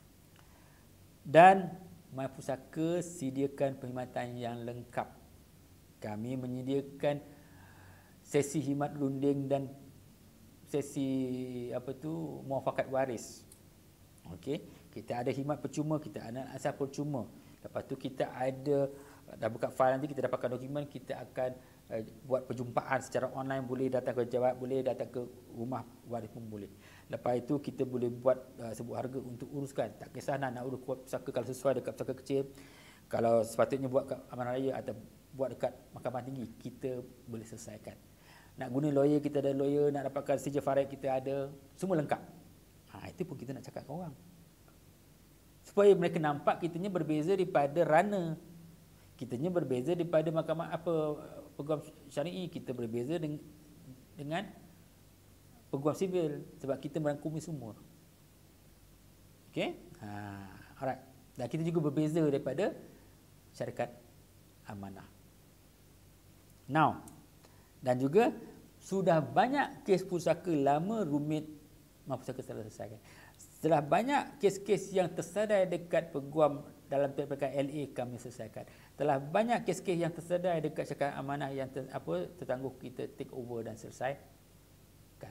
Dan My Pusaka sediakan perkhidmatan yang lengkap. Kami menyediakan sesi khidmat runding dan sesi muafakat waris. Okey, kita ada khidmat percuma, kita ada asal percuma. Lepas tu kita ada dah buka file nanti kita dapatkan dokumen, kita akan buat perjumpaan secara online, boleh datang ke pejabat, boleh datang ke rumah waris pun boleh. Lepas itu kita boleh buat sebuah harga untuk uruskan. Tak kisah nak urus pusaka kalau sesuai dekat pusaka kecil. Kalau sepatutnya buat kat Amanah Raya atau buat dekat Mahkamah Tinggi, kita boleh selesaikan. Nak guna lawyer, kita ada lawyer, nak dapatkan sijil farid kita ada, semua lengkap. Itu pun kita nak cakap ke orang. Supaya mereka nampak kitanya berbeza daripada rana. Kitanya berbeza daripada mahkamah peguam syar'i, kita berbeza dengan peguam sivil sebab kita merangkumi semua. Okey? Alright. Dan kita juga berbeza daripada syarikat amanah. Now, dan juga sudah banyak kes pusaka lama rumit pusaka telah selesaikan. Setelah banyak kes-kes yang tersadai dekat peguam dalam PPK LA kami selesaikan. Telah banyak kes-kes yang tersadai dekat syarikat amanah yang tertangguh kita take over dan selesaikan.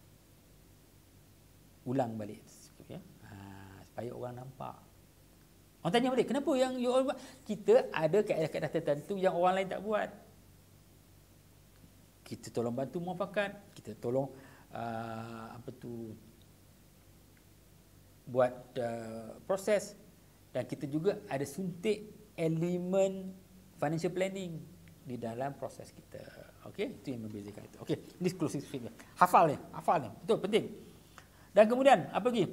Ulang balik ya. Supaya orang nampak. Orang tanya balik, kenapa yang you all buat? Kita ada kaedah-kaedah tertentu yang orang lain tak buat. Kita tolong bantu muafakat, kita tolong buat proses, dan kita juga ada suntik elemen financial planning di dalam proses kita. Okey, itu yang membezakan itu. Okey, ini closing statement. Hafal ni, betul penting. Dan kemudian apa lagi?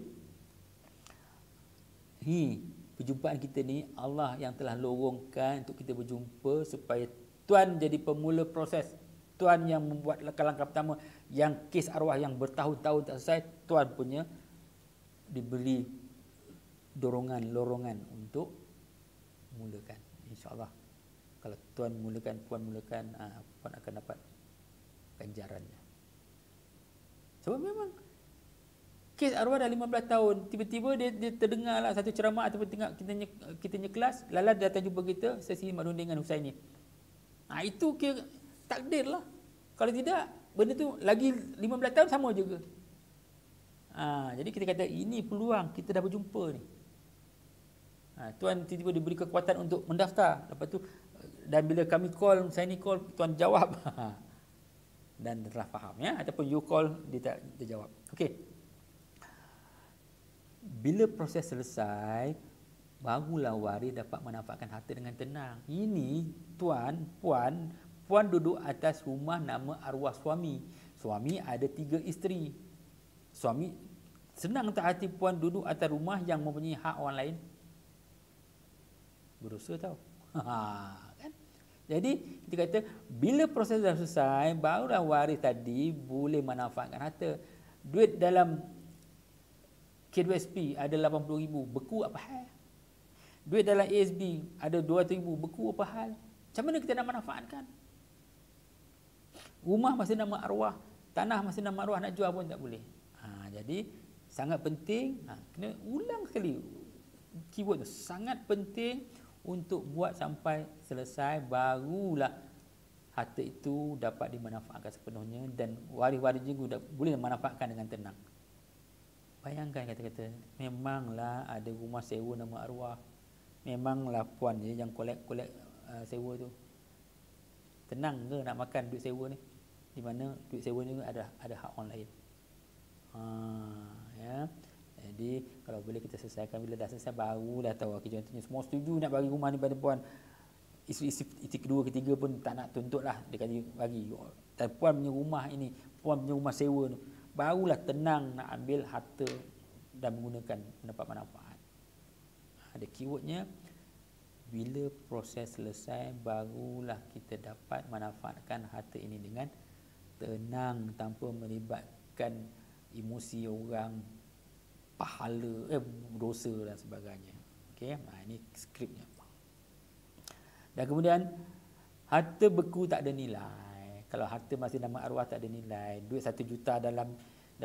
Perjumpaan kita ni Allah yang telah lorongkan untuk kita berjumpa supaya tuan jadi pemula proses. Tuan yang membuat langkah-langkah pertama, yang kes arwah yang bertahun-tahun tak selesai, tuan punya diberi dorongan-lorongan untuk mulakan. InsyaAllah kalau tuan mulakan, puan mulakan, puan akan dapat ganjarannya. Sebab memang kes arwah dah 15 tahun, tiba-tiba dia terdengarlah satu ceramah ataupun tengok kita kelas, lala datang jumpa kita sesi merunding dengan Husaini. Itu kira takdir lah. Kalau tidak, benda tu lagi 15 tahun sama juga. Jadi kita kata ini peluang, kita dah berjumpa ni. Tuan tiba-tiba diberi kekuatan untuk mendaftar. Lepas tu, dan bila kami call, saya ni call, tuan jawab. Dan telah faham ya. Ataupun you call, dia jawab. Okey. Bila proses selesai, barulah waris dapat menampakkan harta dengan tenang. Ini tuan, puan duduk atas rumah nama arwah suami. Suami ada 3 isteri. Suami senang tak hati puan duduk atas rumah yang mempunyai hak orang lain? Berdosa tau. Kan? Jadi kita kata bila proses dah selesai, barulah waris tadi boleh manfaatkan harta. Duit dalam K2SP ada 80,000, beku apa hal? Duit dalam ASB ada 200,000, beku apa hal? Macam mana kita nak manfaatkan? Rumah masih nama arwah, tanah masih nama arwah, nak jual pun tak boleh. Jadi sangat penting, kena ulang sekali keyword tu, sangat penting untuk buat sampai selesai, barulah harta itu dapat dimanfaatkan sepenuhnya dan waris-waris juga boleh manfaatkan dengan tenang. Bayangkan kata-kata, memanglah ada rumah sewa nama arwah, memanglah puan je yang collect sewa tu. Tenang ke nak makan duit sewa ni? Di mana duit sewa ni ada hak orang lain. Ya. Jadi kalau boleh kita selesaikan, bila dah selesai barulah tahu. Okey, contohnya semua setuju nak bagi rumah ni pada puan. isteri kedua ketiga pun tak nak tuntut lah, dia kata bagi. Dan puan punya rumah ini, puan punya rumah sewa ni, barulah tenang nak ambil harta dan menggunakan mendapat manfaat. Ada keywordnya, bila proses selesai barulah kita dapat manfaatkan harta ini dengan tenang tanpa melibatkan emosi orang, pahala, dosa dan sebagainya. Okey, ini skripnya. Dan kemudian harta beku tak ada nilai. Kalau harta masih nama arwah tak ada nilai. Duit 1 juta dalam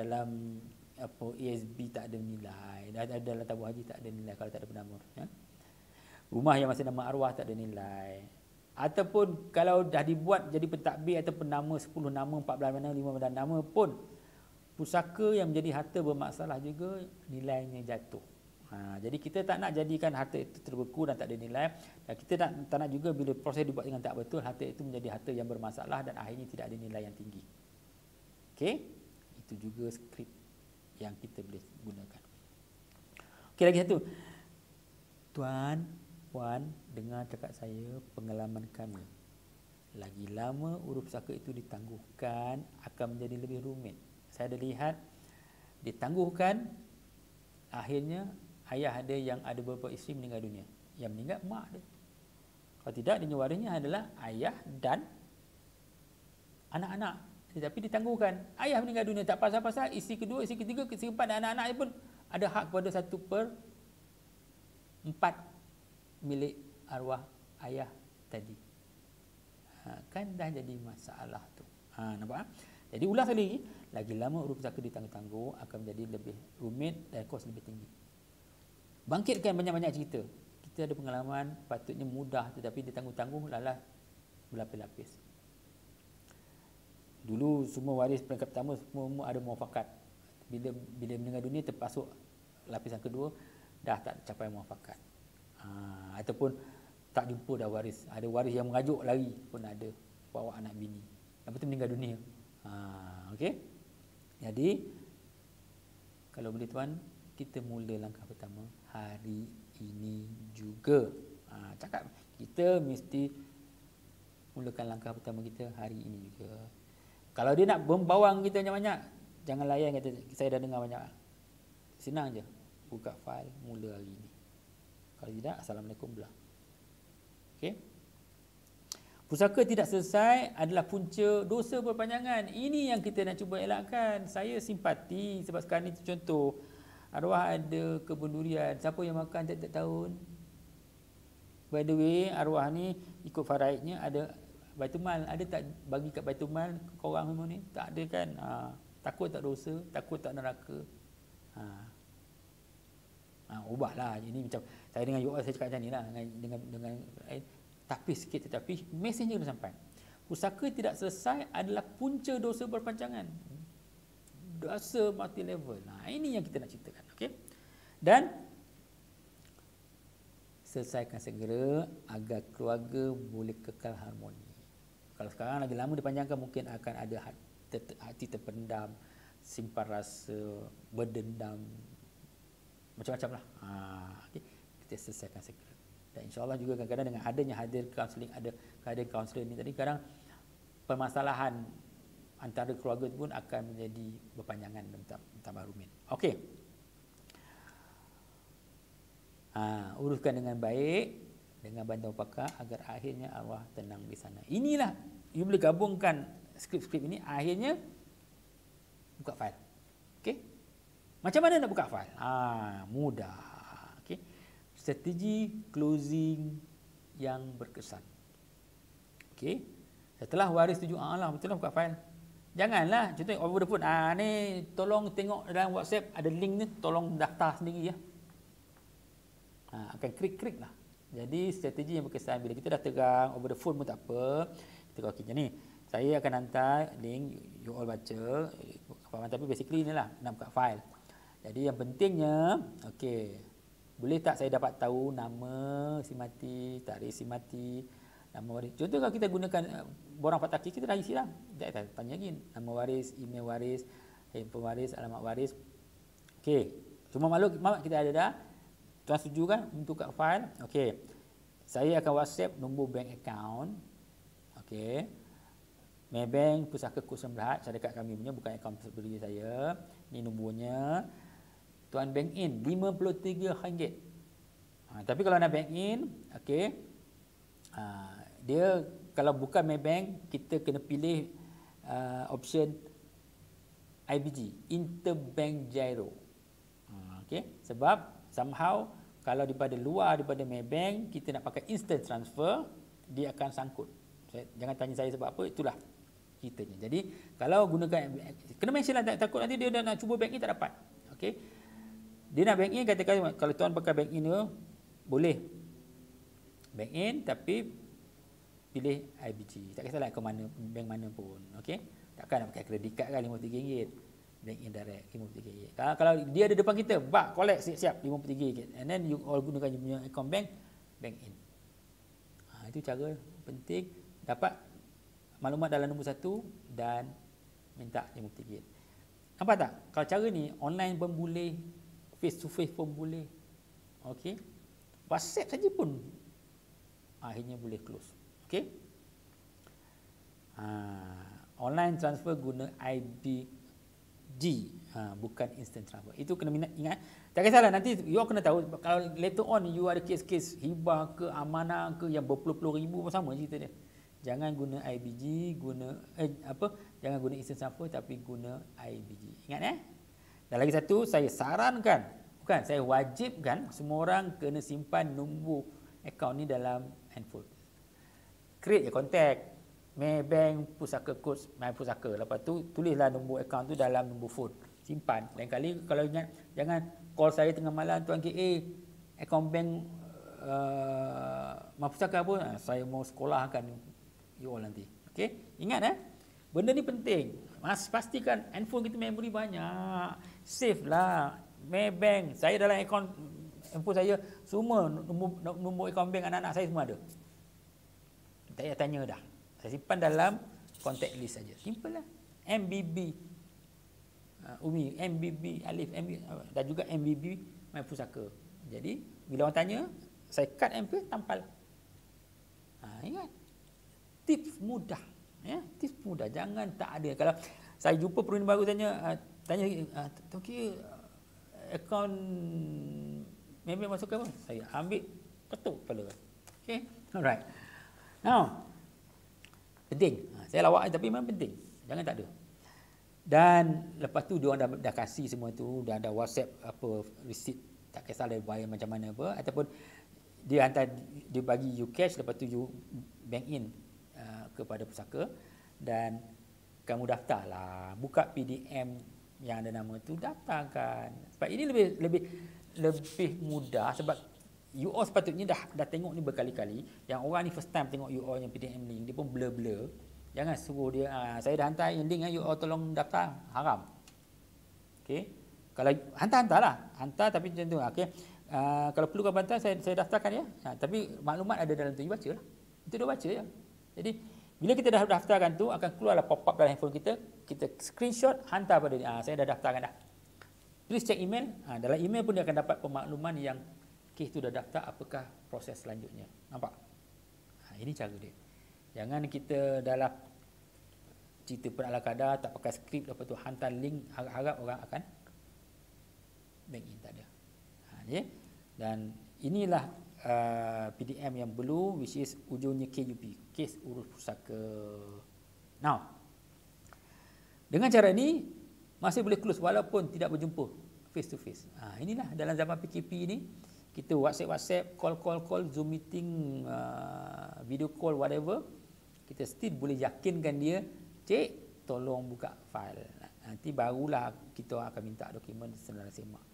ASB tak ada nilai. Dalam tabung haji tak ada nilai kalau tak ada penama. Ya? Rumah yang masih nama arwah tak ada nilai. Ataupun kalau dah dibuat jadi pentadbir atau penama 10 nama, 14 nama, 15 nama pun, pusaka yang menjadi harta bermasalah juga nilainya jatuh. Jadi kita tak nak jadikan harta itu terbeku dan tak ada nilai, dan kita tak nak juga bila proses dibuat dengan tak betul, harta itu menjadi harta yang bermasalah dan akhirnya tidak ada nilai yang tinggi. Okey, itu juga skrip yang kita boleh gunakan. Okey, lagi satu. Tuan, puan, dengar cakap saya, pengalaman kami. Lagi lama urus pusaka itu ditangguhkan, akan menjadi lebih rumit. Saya ada lihat ditangguhkan, akhirnya ayah ada yang ada beberapa isteri meninggal dunia. Yang meninggal mak dia. Kalau tidak, dia warisnya adalah ayah dan anak-anak. Tetapi ditangguhkan. Ayah meninggal dunia, tak pasal-pasal isteri kedua, isteri ketiga, isteri keempat dan anak-anak pun ada hak kepada 1/4 milik arwah ayah tadi. Kan dah jadi masalah tu. Nampak? Jadi ulang sekali, lagi lama urus pusaka ditangguh-tangguh akan menjadi lebih rumit dan kos lebih tinggi. Bangkitkan banyak-banyak cerita. Kita ada pengalaman patutnya mudah tetapi ditangguh-tangguh lalah berlapis-lapis. Dulu semua waris peringkat pertama semua ada muafakat. Bila meninggal dunia terpasuk lapisan kedua dah tak capai muafakat. Ataupun tak jumpa dah waris. Ada waris yang mengajuk lari pun ada, bawa anak bini. Lepas tu meninggal dunia. Okey. Jadi kalau boleh tuan, kita mula langkah pertama hari ini juga. Cakap kita mesti mulakan langkah pertama kita hari ini juga. Kalau dia nak membawang kita banyak-banyak, jangan layan kata saya dah dengar banyak. Senang je, buka fail, mula hari ini. Kalau tidak, assalamualaikum belah. Okey. Pusaka tidak selesai adalah punca dosa berpanjangan. Ini yang kita nak cuba elakkan. Saya simpati sebab sekarang ni contoh arwah ada kebun durian. Siapa yang makan tiap-tiap tahun? By the way, arwah ni ikut faraidnya ada Baitumal. Ada tak bagi kat Baitumal korang semua ni? Tak ada kan? Takut tak dosa, takut tak neraka. Ubahlah. Ini macam saya dengan you all saya cakap macam ni lah dengan tapi sikit tetapi mesejnya kena sampai. Pusaka tidak selesai adalah punca dosa berpanjangan. Dosa multi level. Ini yang kita nak ceritakan, okey? Dan selesaikan segera agar keluarga boleh kekal harmoni. Kalau sekarang lagi lama dipanjangkan mungkin akan ada hati terpendam, simpan rasa, berdendam, macam-macam lah. Okay. Kita selesaikan segera. Dan insyaAllah juga kadang-kadang dengan adanya hadir kaunseling, ada hadir kaunselor ni tadi, kadang permasalahan antara keluarga pun akan menjadi berpanjangan dan tambah rumit. Okey. Uruskan dengan baik dengan bantuan pakar agar akhirnya arwah tenang di sana. Inilah you boleh gabungkan skrip-skrip ini, akhirnya buka fail. Okey. Macam mana nak buka fail? Mudah. Okey. Strategi closing yang berkesan. Okey. Setelah waris tuju, betul lah buka fail. Janganlah contoh over the phone, ni tolong tengok dalam WhatsApp ada link ni, tolong daftar sendiri ya. Akan krik-krik lah. Jadi strategi yang berkesan, bila kita dah tegang over the phone pun tak apa. Kita kata okey ni, saya akan hantar link, you all baca. Tapi basically ni lah nak buka file. Jadi yang pentingnya, okey, boleh tak saya dapat tahu nama si mati, tarikh si mati, nama waris. Contoh kalau kita gunakan borang faktaki, kita dah isi lah. Tak tanya lagi nama waris, email waris, handphone waris, alamat waris. Okey, semua makhluk kita ada dah. Tuan setuju kan untuk buka file? Okey. Saya akan WhatsApp nombor bank account. Okey. Maybank Pusaka Kos Berhad, syarikat kami punya, bukan akaun pribadi saya. Ini nombornya. Tuan bank in RM53. Tapi kalau nak bank in, okey. Dia kalau bukan Maybank, kita kena pilih option IBG, Interbank Giro. Okey, sebab somehow kalau daripada luar, daripada Maybank, kita nak pakai instant transfer, dia akan sangkut. Jangan tanya saya sebab apa, itulah ceritanya. Jadi kalau gunakan, kena mention lah, takut nanti dia dah nak cuba bank in tak dapat. Okey, dia nak bank in, katakan kalau tuan pakai bank in tu boleh bank in, tapi pilih IBG, tak kisahlah ke mana, bank mana pun. Okey, takkan nak pakai kredit card kan RM53, bank in direct RM53. Kalau dia ada depan kita, bak collect siap-siap RM53, and then you all gunakan you punya account bank in. Itu cara penting dapat maklumat dalam nombor 1 dan minta RM53. Nampak tak? Kalau cara ni online pun boleh, face to face pun boleh. Okey. WhatsApp saja pun akhirnya boleh close. Okey. Online transfer guna IBG, bukan instant transfer. Itu kena ingat. Tak kisahlah, nanti you kena tahu kalau later on you ada kes-kes hibah ke amanah ke yang berpuluh-puluh ribu pun sama cerita dia. Jangan guna IBG, jangan guna instant transfer, tapi guna IBG. Ingat Dan lagi satu, saya sarankan, bukan saya wajibkan, semua orang kena simpan nombor akaun ni dalam handphone. Create contact Maybank Pusaka Kos My Pusaka. Lepas tu tulislah nombor akaun tu dalam nombor phone. Simpan. Lain kali kalau ingat, jangan call saya tengah malam, tuan KA, akaun bank My Pusaka pun, saya mau sekolahkan you all nanti. Okey? Ingat benda ni penting. Pastikan handphone kita memori banyak. Save lah. Maybank, saya dalam akaun handphone saya semua nombor akaun bank anak-anak saya semua ada. Tak payah tanya dah. Saya simpan dalam contact list saja. Simple lah. MBB Umi, MBB Alif, MBB, dan juga MBB My Pusaka. Jadi bila orang tanya, saya cut MP tampal. Ingat. Tips mudah, tips mudah. Jangan tak ada. Kalau saya jumpa perundi baru tanya Toki akaun Maybank masuk apa? Saya ambil ketuk kepala. Okay, alright. Now, penting. Saya lawak tapi memang penting. Jangan tak ada. Dan lepas tu dia orang dah kasih semua tu, dah ada WhatsApp receipt, tak kisah dia bayar macam mana apa, ataupun dia hantar, dia bagi you cash, lepas tu you bank in kepada pusaka, dan kamu daftarlah, buka PDM yang ada nama tu, daftarkan. Sebab ini lebih mudah, sebab you all sepatutnya dah tengok ni berkali-kali. Yang orang ni first time tengok you all yang PDM link, dia pun blur-blur. Jangan suruh dia, saya dah hantar yang link, you all tolong daftar, haram. Okey, kalau hantarlah, hantar tapi macam tu. Okey, kalau perlukan bantuan saya daftarkan ya. Tapi maklumat ada dalam tu, you baca lah. Itu dia baca ya. Jadi bila kita dah daftarkan tu, akan keluarlah pop-up dalam handphone kita, kita screenshot, hantar pada dia. Saya dah daftarkan dah. Please check email. Dalam email pun dia akan dapat pemakluman yang kes tu dah daftar, apakah proses selanjutnya. Nampak? Ini cara dia. Jangan kita dalam cerita perala kadar, tak pakai skrip, lepas tu hantar link, harap-harap orang akan bank in. Tak ada. Dan inilah PDM yang blue, which is ujungnya KUP, kes urus pusaka. Now, dengan cara ni masih boleh close walaupun tidak berjumpa face to face. Inilah dalam zaman PKP ni, kita WhatsApp, call, Zoom meeting, video call, whatever, kita still boleh yakinkan dia, cik, tolong buka file. Nanti barulah kita akan minta dokumen semak.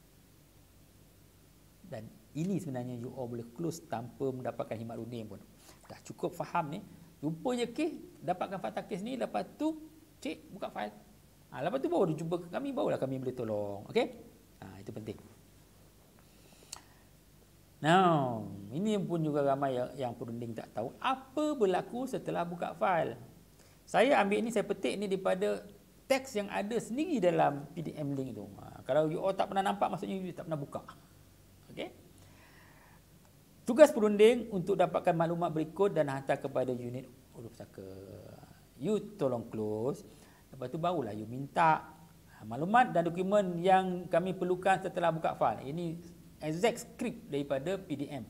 Dan ini sebenarnya you all boleh close tanpa mendapatkan khidmat rutin pun. Dah cukup faham ni, jumpa je kes, dapatkan fakta kes ni, lepas tu cik buka file. Lepas tu baru dia jumpa kami, barulah kami boleh tolong. Okey? Itu penting. Now, ini pun juga ramai yang perunding tak tahu apa berlaku setelah buka file. Saya ambil ni, saya petik ni daripada teks yang ada sendiri dalam PDM link tu. Kalau you all tak pernah nampak, maksudnya you tak pernah buka. Okey? Tugas perunding untuk dapatkan maklumat berikut dan hantar kepada unit urus pusaka. You tolong close. Lepas tu barulah you minta maklumat dan dokumen yang kami perlukan setelah buka fail. Ini exact script daripada PDM.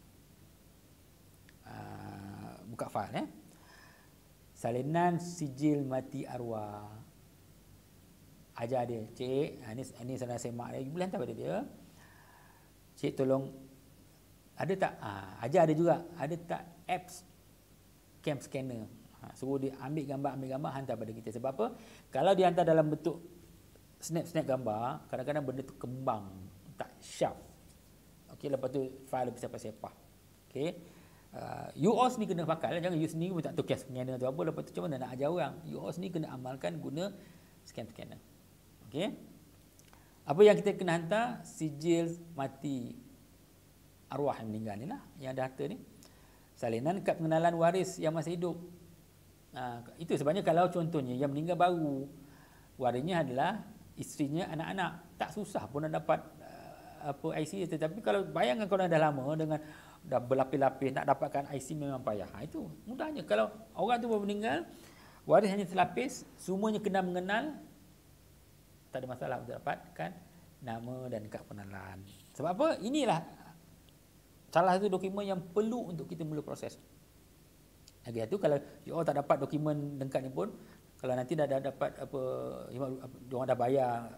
Buka fail. Salinan sijil mati arwah. Ajar dia, cik, ini salah semak dia. Boleh hantar pada dia. Cik tolong, ada tak? Ajar dia juga. Ada tak apps cam scanner? Suruh dia ambil gambar, hantar pada kita. Sebab apa? Kalau dia hantar dalam bentuk snap gambar, kadang-kadang benda tu kembang, tak sharp. Okey, lepas tu file pasal-pasal. Okey. UOS ni kena pakai lah. Jangan you sendiri pun tak tahu cam scanner tu apa. Lepas tu macam mana nak ajar orang? UOS ni kena amalkan guna scanner. Okey. Apa yang kita kena hantar? Sijil mati arwah yang meninggal ni lah, yang ada harta ni. Salinan kad pengenalan waris yang masih hidup. Itu sebabnya kalau contohnya yang meninggal baru, warisnya adalah isterinya, anak-anak, tak susah pun nak dapat IC. Tetapi kalau bayangkan kalau dah lama dengan dah berlapis-lapis nak dapatkan IC memang payah. Itu mudahnya. Kalau orang tu baru meninggal, waris hanya selapis, semuanya kena mengenal, tak ada masalah untuk dapatkan nama dan kad pengenalan. Sebab apa? Inilah salah satu dokumen yang perlu untuk kita mula proses. Lagi satu, kalau you all tak dapat dokumen lengkap ni pun, kalau nanti dah dapat diorang dah bayar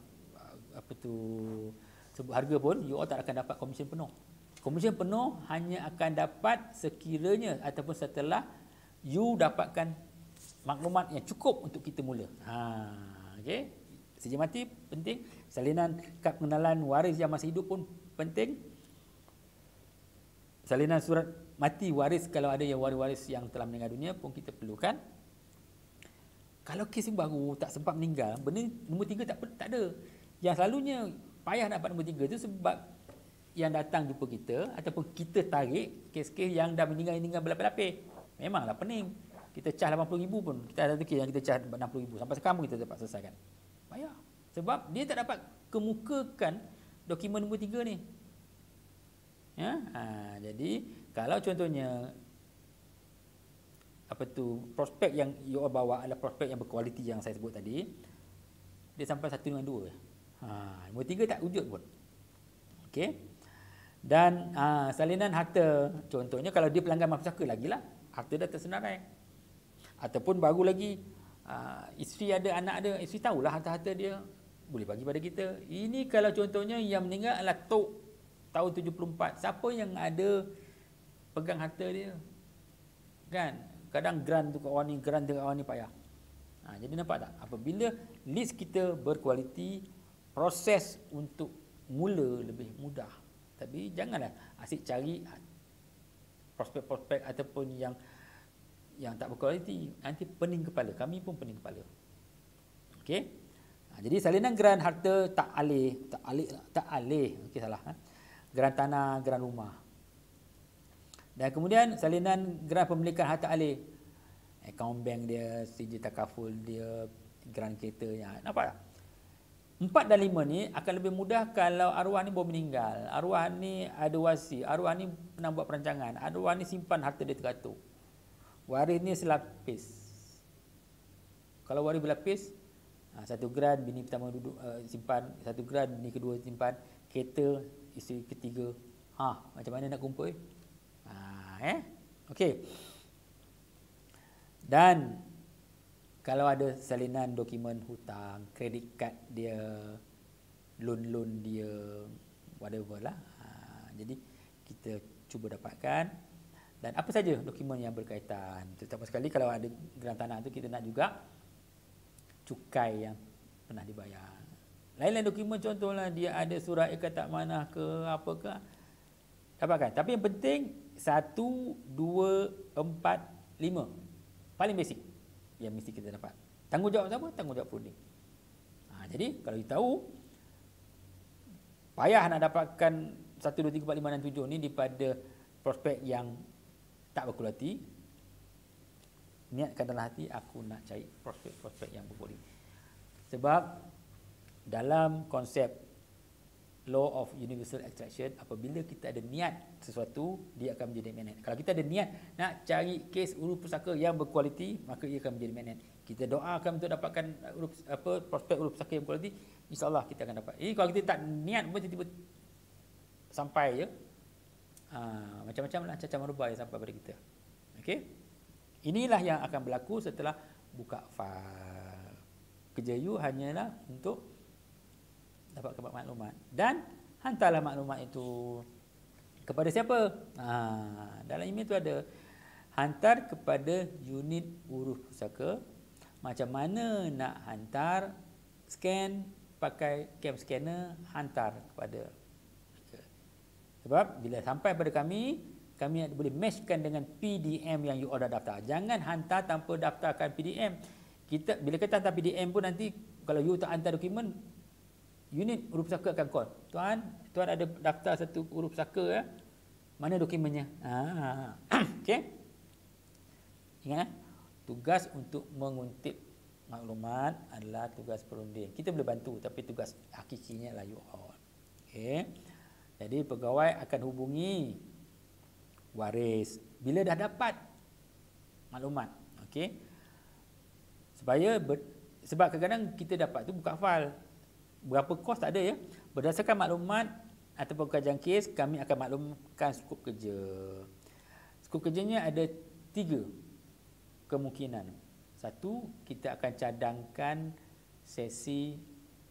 sebut harga pun, you all tak akan dapat komisen penuh. Komisen penuh hanya akan dapat sekiranya ataupun setelah you dapatkan maklumat yang cukup untuk kita mula. Okey. Sijil mati penting, salinan kad pengenalan waris yang masih hidup pun penting. Salinan surat mati waris kalau ada yang waris-waris yang telah meninggal dunia pun kita perlukan. Kalau kes yang baru tak sempat meninggal, benda nombor 3 tak ada. Yang selalunya payah nak dapat nombor 3 tu sebab yang datang jumpa kita ataupun kita tarik kes-kes yang dah meninggal berlapis-lapis. Memanglah pening. Kita cah 80,000 pun. Kita ada kes yang kita cah 60,000. Sampai sekarang pun kita dapat selesaikan. Payah. Sebab dia tak dapat kemukakan dokumen nombor 3 ni. Jadi kalau contohnya prospek yang you all bawa adalah prospek yang berkualiti yang saya sebut tadi, dia sampai 1 dengan 2. Nombor 3 tak wujud pun. Okey. Dan salinan harta, contohnya kalau dia pelanggan mahpusaka lagilah, harta dah tersenarai. Ataupun baru lagi isteri ada, anak ada, isteri tahulah harta-harta dia, boleh bagi pada kita. Ini kalau contohnya yang meninggal adalah Tok tahun 74. Siapa yang ada pegang harta dia? Kan? Kadang grant tu kat orang ni, grant tu kat orang ni payah. Jadi nampak tak? Apabila list kita berkualiti, proses untuk mula lebih mudah. Tapi janganlah asyik cari prospek-prospek ataupun yang tak berkualiti. Nanti pening kepala. Kami pun pening kepala. Okey. Jadi salinan geran harta tak alih. Okey, salah. Geran tanah, geran rumah. Dan kemudian salinan geran pemilikan harta alih. Akaun bank dia, sijil takaful dia, geran kereta. Nampak tak? 4 dan 5 ni akan lebih mudah kalau arwah ni baru meninggal. Arwah ni ada wasi. Arwah ni pernah buat perancangan. Arwah ni simpan harta dia teratur. Waris ni selapis. Kalau waris berlapis, 1 geran bini pertama duduk simpan, 1 geran bini kedua simpan, kereta isteri ketiga. Macam mana nak kumpul? Okey. Dan kalau ada salinan dokumen hutang, kredit kad dia, loan dia, whatever lah. Jadi kita cuba dapatkan. Dan apa saja dokumen yang berkaitan. Terutama sekali kalau ada geran tanah tu, kita nak juga cukai yang pernah dibayar. Lain-lain dokumen, contohlah dia ada surat ikat tak manah ke apa ke, dapatkan. Tapi yang penting 1, 2, 4, 5. Paling basic yang mesti kita dapat. Tanggungjawab siapa? Tanggungjawab perunding. Jadi kalau kita tahu payah nak dapatkan 1, 2, 3, 4, 5 dan 7 ni daripada prospek yang tak berkualiti, niatkan dalam hati aku nak cari prospek-prospek yang berkualiti. Sebab dalam konsep law of universal attraction, apabila kita ada niat sesuatu, dia akan menjadi magnet. Kalau kita ada niat nak cari kes urus pusaka yang berkualiti, maka ia akan menjadi magnet. Kita doakan untuk dapatkan prospek urus pusaka yang berkualiti, insya-Allah kita akan dapat. Jadi kalau kita tak niat pun tiba-tiba sampai je, macam-macam lah cacar meruba yang sampai pada kita. Okey, inilah yang akan berlaku setelah buka file. Kerja you hanyalah untuk dapatkan maklumat dan hantarlah maklumat itu kepada siapa? Dalam email tu ada hantar kepada unit urus pusaka. Macam mana nak hantar, scan pakai cam scanner, hantar kepada mereka. Sebab bila sampai pada kami boleh matchkan dengan PDM yang you order daftar. Jangan hantar tanpa daftarkan PDM. Bila kita hantar PDM pun nanti kalau you tak hantar dokumen, unit urus pusaka akan call. Tuan ada daftar satu urus pusaka ya. Mana dokumennya? Okey. Ingat, tugas untuk menguntip maklumat adalah tugas perunding. Kita boleh bantu tapi tugas hakikinya lah you all. Okey. Jadi pegawai akan hubungi waris bila dah dapat maklumat. Okey. Sebab kadang-kadang kita dapat tu buka file. Berapa kos tak ada ya. Berdasarkan maklumat ataupun kajian kes, kami akan maklumkan skop kerja. Skop kerjanya ada 3 kemungkinan. Satu, kita akan cadangkan sesi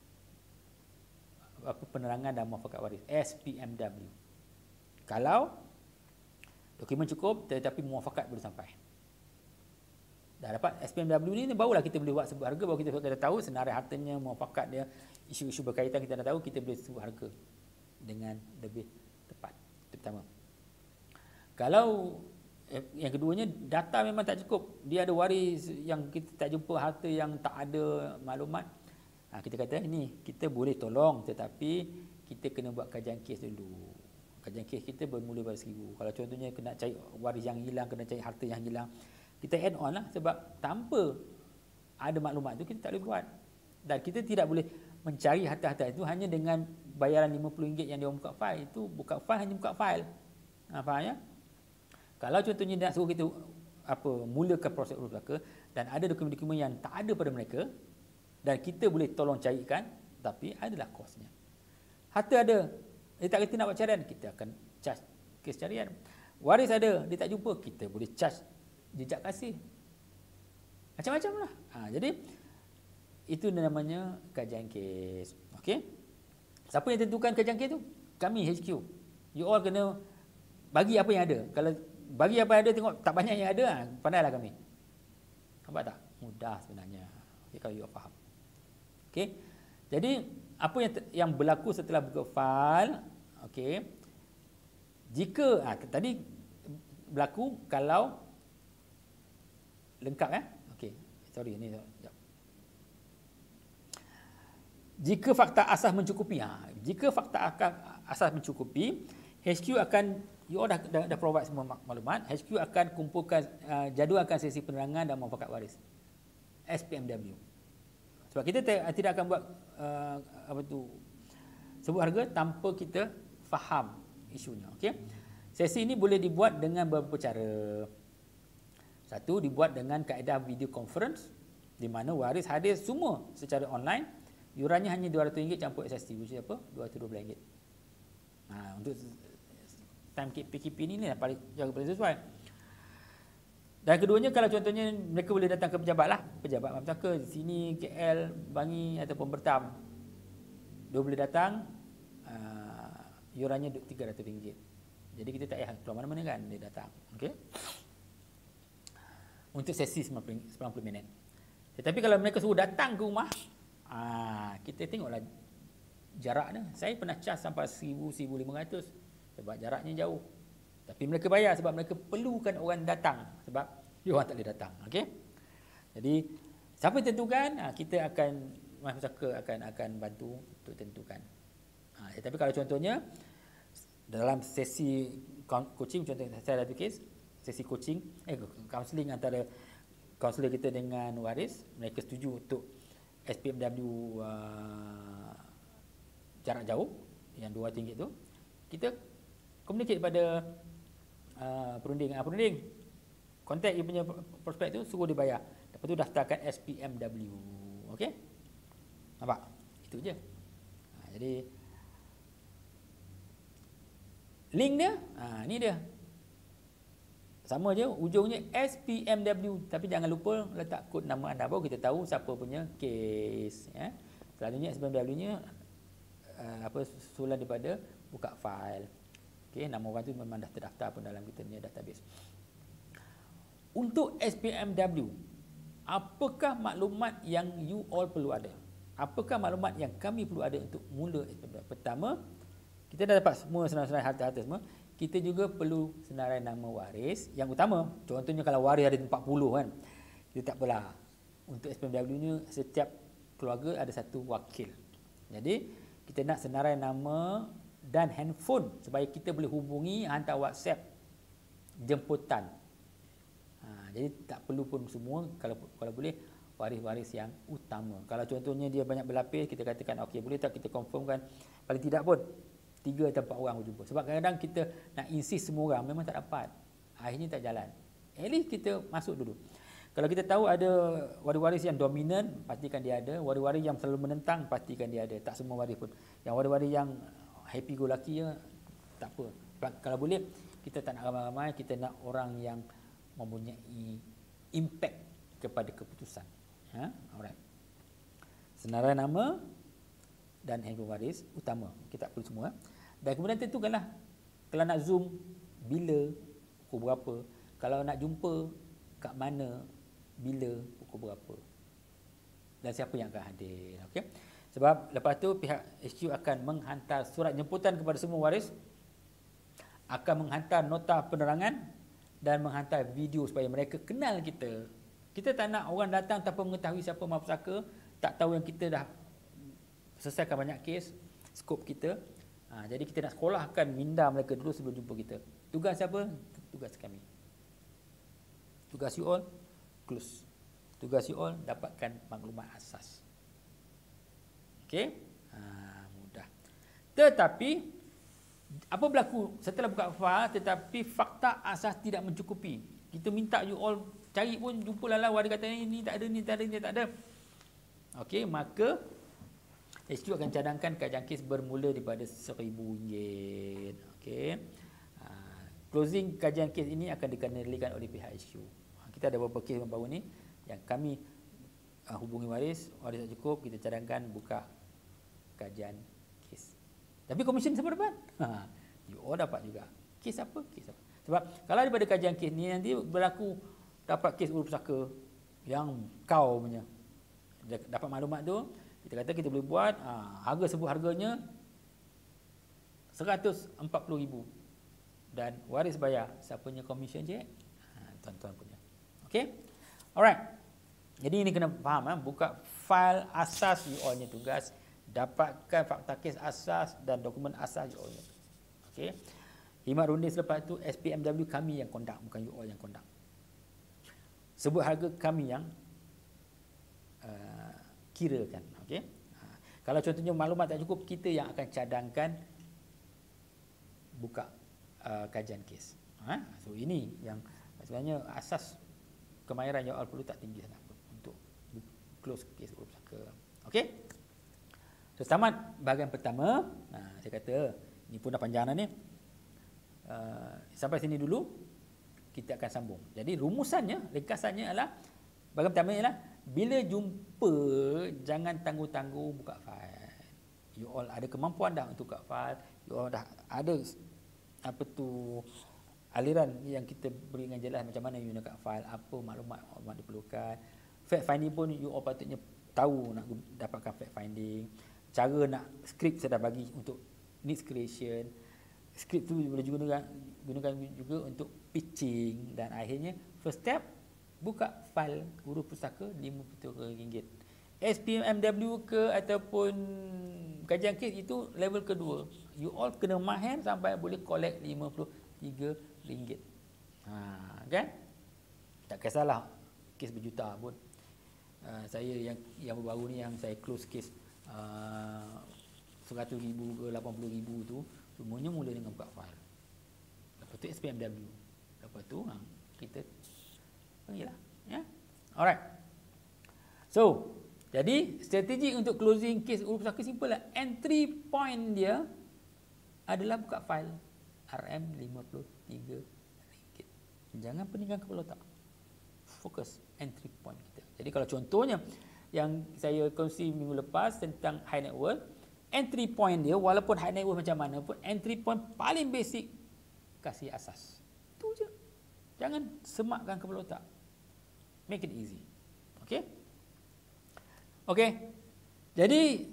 penerangan dan muafakat waris, SPMW. Kalau dokumen cukup tetapi muafakat belum sampai. Dah dapat SPMW ni barulah kita boleh buat sebut harga, baru kita dah tahu senarai hartanya, muafakat dia, isu-isu berkaitan kita dah tahu, kita boleh sebut harga dengan lebih tepat. Itu pertama. Kalau yang keduanya data memang tak cukup, dia ada waris yang kita tak jumpa, harta yang tak ada maklumat, kita kata ini kita boleh tolong tetapi kita kena buat kajian kes dulu. Kajian kes kita bermula pada 1000. Kalau contohnya kena cari waris yang hilang, kena cari harta yang hilang, kita add on lah, sebab tanpa ada maklumat tu kita tak boleh buat. Dan kita tidak boleh mencari harta-harta itu hanya dengan bayaran RM50 yang dia buka file. Itu buka file hanya buka file. Faham ya? Kalau contohnya nak suruh kita mulakan proses urus pusaka dan ada dokumen-dokumen yang tak ada pada mereka dan kita boleh tolong carikan, tapi adalah kosnya. Harta ada, dia tak kata nak buat carian, kita akan charge kes carian. Waris ada, dia tak jumpa, kita boleh charge jejak kasih. Macam-macam lah. Jadi itu namanya kajian kes. Okey. Siapa yang tentukan kajian kes tu? Kami HQ. You all kena bagi apa yang ada. Kalau bagi apa yang ada, tengok tak banyak yang ada, pandailah kami. Nampak tak? Mudah sebenarnya. Okay, kalau you all faham. Okey. Jadi apa yang berlaku setelah buka file? Okey. Jika tadi berlaku kalau lengkap okey. Sorry ni sekejap. Jika fakta asas mencukupi, jika fakta asas mencukupi, HQ akan, you all dah provide semua maklumat, HQ akan kumpulkan, jadualkan sesi penerangan dan muafakat waris, SPMW. Sebab kita tidak akan buat sebut harga tanpa kita faham isunya. Okey. Sesi ini boleh dibuat dengan beberapa cara. Satu, dibuat dengan kaedah video conference di mana waris hadir semua secara online. Yurannya hanya RM200 campur SST, which is apa? RM212. Untuk time PKP ni paling sesuai. Dan keduanya, kalau contohnya mereka boleh datang ke pejabat lah, pejabat Mamsaka di sini, KL, Bangi ataupun Bertam. Dia boleh datang, yurannya RM300. Jadi kita tak payah keluar mana-mana kan, dia datang. Okey. Untuk sesi 90 minit. Tetapi kalau mereka suruh datang ke rumah, kita tengoklah jarak dia. Saya pernah charge sampai 1,000-1,500 sebab jaraknya jauh. Tapi mereka bayar sebab mereka perlukan orang datang, sebab dia orang tak boleh datang. Okey. Jadi siapa yang tentukan, kita akan akan bantu untuk tentukan. Tetapi kalau contohnya dalam sesi coaching, contohnya saya ada kes sesi coaching, counselling antara kaunselor kita dengan waris, mereka setuju untuk SPMW jarak jauh, yang RM200 tu, kita communicate pada perunding. Perunding, contact you punya prospek tu, suruh dia bayar. Lepas tu daftarkan SPMW. Okey? Nampak? Itu je. Jadi link dia, ni dia. Sama je, ujungnya SPMW, tapi jangan lupa letak kod nama anda, baru kita tahu siapa punya kes, ya. Selalunya SPMW-nya susulan daripada buka fail. Okey, nama orang tu memang dah terdaftar pun dalam kita punya database. Untuk SPMW, apakah maklumat yang you all perlu ada? Apakah maklumat yang kami perlu ada untuk mula SPMW? Pertama, kita dah dapat semua senarai harta-harta semua. Kita juga perlu senarai nama waris yang utama. Contohnya kalau waris ada 40 kan, kita tak apalah. Untuk SPMW-nya, setiap keluarga ada satu wakil. Jadi kita nak senarai nama dan handphone supaya kita boleh hubungi, hantar WhatsApp jemputan. Jadi tak perlu pun semua, kalau boleh waris-waris yang utama. Kalau contohnya dia banyak berlapis, kita katakan okey, boleh tak kita confirmkan paling tidak pun 3 atau 4 orang berjumpa. Sebab kadang-kadang kita nak insist semua orang, memang tak dapat. Akhirnya tak jalan. At least kita masuk dulu. Kalau kita tahu ada waris-waris yang dominan, pastikan dia ada. Waris-waris yang selalu menentang, pastikan dia ada. Tak semua waris pun. Yang waris-waris yang happy go lucky ya, tak apa. Kalau boleh, kita tak nak ramai-ramai, kita nak orang yang mempunyai impact kepada keputusan. Alright. Senarai nama dan handphone waris utama, kita tak perlu semua. Dan kemudian tentukanlah kalau nak zoom bila, pukul berapa, kalau nak jumpa kat mana, bila, pukul berapa, dan siapa yang akan hadir. Okey, sebab lepas tu pihak HQ akan menghantar surat jemputan kepada semua waris, akan menghantar nota penerangan dan menghantar video supaya mereka kenal kita. Kita tak nak orang datang tanpa mengetahui siapa mahpusaka, tak tahu yang kita dah selesaikan banyak kes, skop kita. Jadi kita nak sekolahkan minda mereka dulu sebelum jumpa kita. Tugas siapa? Tugas kami. Tugas you all, close. Tugas you all, dapatkan maklumat asas. Okey? Mudah. Tetapi, apa berlaku setelah buka file tetapi fakta asas tidak mencukupi? Kita minta you all cari pun jumpa lah waris kata ni tak ada, ni tak ada, ni tak ada. Okey, maka HQ akan cadangkan kajian kes bermula daripada RM1,000. Okey. Closing kajian kes ini akan dikendalikan oleh pihak HQ. Kita ada beberapa kes yang baru ni yang kami hubungi waris tak cukup, kita cadangkan buka kajian kes. Tapi komisen siapa dapat? You all dapat juga. Kes apa? Kes apa? Sebab kalau daripada kajian kes ni nanti berlaku dapat kes urus pusaka yang kau punya. Dapat maklumat tu, kita kata kita boleh buat, harga sebut harganya RM140,000 dan waris bayar. Siapanya komisen je? Tuan-tuan punya. Okey? Alright. Jadi ini kena faham, buka file asas you all-nya tugas, dapatkan fakta kes asas dan dokumen asas you all-nya. Okey? Khidmat runding selepas itu SPMW kami yang conduct, bukan you all yang conduct. Sebut harga kami yang kirakan. Okey. Kalau contohnya maklumat tak cukup, kita yang akan cadangkan buka kajian kes. So ini yang sebenarnya asas kemahiran yang perlu tak tinggi sangat pun untuk close kes urus pusaka. Okey. So tamat bahagian pertama. Saya kata ni pun dah panjang dah ni. Sampai sini dulu, kita akan sambung. Jadi rumusannya, ringkasannya adalah bahagian pertama ialah bila jumpa jangan tangguh-tangguh buka file. You all ada kemampuan dah untuk buka file, you all dah ada aliran yang kita beri dengan jelas macam mana you nak buka file, apa maklumat diperlukan. Fact finding pun you all patutnya tahu nak dapatkan fact finding. Cara nak skrip saya dah bagi untuk needs creation. Skrip tu boleh gunakan juga untuk pitching dan akhirnya first step buka file urus pusaka RM53. SPMW ke ataupun kajian kes itu level kedua. You all kena mahir sampai boleh collect RM53. Kan? Tak kisahlah kes berjuta pun. Saya yang baru ni yang saya close kes 100,000 ke 80,000 tu semuanya mula dengan buka file. Lepas tu SPMW. Lepas tu kita panggil lah, ya. Alright. So, jadi strategi untuk closing case urus pusaka simple lah. Entry point dia adalah buka file RM53. Jangan peningkan kepala otak. Fokus entry point kita. Jadi kalau contohnya yang saya kongsi minggu lepas tentang high net worth, entry point dia walaupun high net worth macam mana pun, entry point paling basic kasih asas. Itu je. Jangan semakkan kepala otak. Make it easy. Okay? Okay. Jadi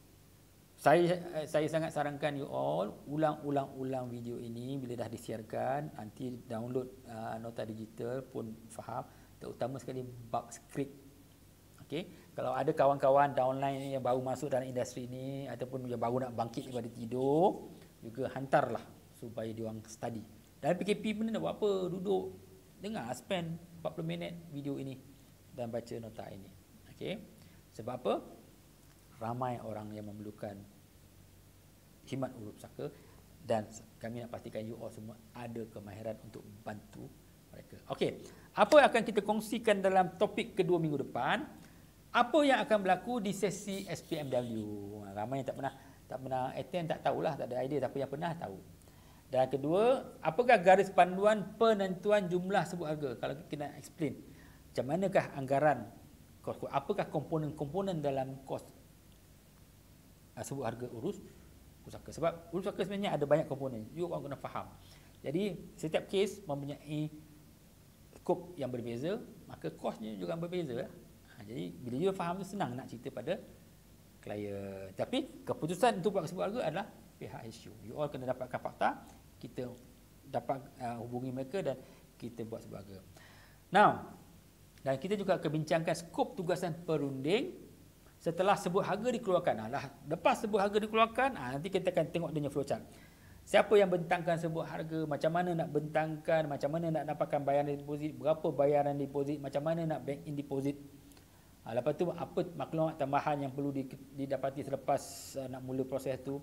saya sangat sarankan you all ulang video ini bila dah disiarkan, nanti download nota digital pun faham, terutama sekali bab skrip. Okey, kalau ada kawan-kawan downline yang baru masuk dalam industri ini ataupun yang baru nak bangkit daripada tidur, juga hantarlah supaya dia orang study. Dalam PKP pun nak buat apa? Duduk dengar, spend 40 minit video ini dan baca nota ini. Okey. Sebab apa? Ramai orang yang memerlukan khidmat urus pusaka dan kami nak pastikan you all semua ada kemahiran untuk bantu mereka. Okey, apa yang akan kita kongsikan dalam topik kedua minggu depan? Apa yang akan berlaku di sesi SPMW? Ramai yang tak pernah attend, tak tahulah, tak ada idea, tapi yang pernah tahu. Dan kedua, apakah garis panduan penentuan jumlah sebut harga? Kalau kita nak explain, macam manakah anggaran, apakah komponen-komponen dalam kos sebut harga urus pusaka. Sebab urus pusaka sebenarnya ada banyak komponen. You orang kena faham. Jadi setiap kes mempunyai skop yang berbeza, maka kosnya juga berbeza. Jadi bila you faham tu senang nak cerita pada klien. Tapi keputusan untuk buat sebut harga adalah pihak HQ. You all kena dapatkan fakta, kita dapat hubungi mereka dan kita buat sebut harga. Now, dan kita juga akan bincangkan skop tugasan perunding setelah sebut harga dikeluarkan. Lepas sebut harga dikeluarkan, nanti kita akan tengok dia punya flowchart. Siapa yang bentangkan sebut harga, macam mana nak bentangkan, macam mana nak dapatkan bayaran deposit, berapa bayaran deposit, macam mana nak bank in deposit. Lepas tu apa maklumat tambahan yang perlu didapati selepas nak mula proses tu.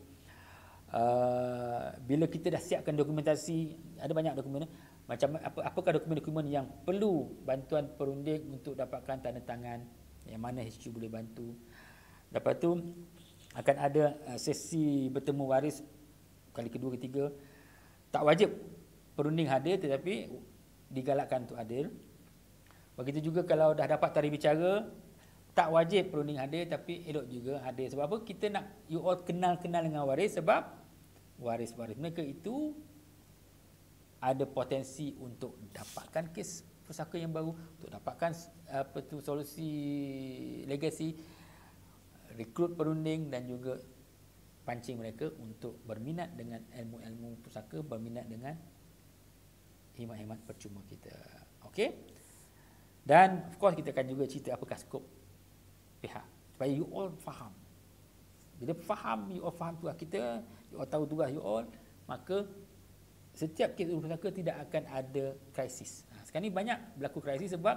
Bila kita dah siapkan dokumentasi, ada banyak dokumen, macam apakah dokumen-dokumen yang perlu bantuan perunding untuk dapatkan tanda tangan, yang mana HQ boleh bantu. Lepas tu akan ada sesi bertemu waris kali kedua ketiga. Tak wajib perunding hadir, tetapi digalakkan untuk hadir. Begitu juga kalau dah dapat tarikh bicara, tak wajib perunding hadir, tapi elok juga hadir. Sebab apa? Kita nak you all kenal-kenal dengan waris, sebab waris-waris mereka itu ada potensi untuk dapatkan kes pusaka yang baru, untuk dapatkan solusi legasi, rekrut perunding dan juga pancing mereka untuk berminat dengan ilmu-ilmu pusaka, berminat dengan khidmat-khidmat percuma kita. Okey? Dan of course kita akan juga cerita apakah skop pihak supaya you all faham. Bila faham, you all faham tugas kita, you all tahu tugas you all, maka setiap kes urus pusaka tidak akan ada krisis. Sekarang ni banyak berlaku krisis sebab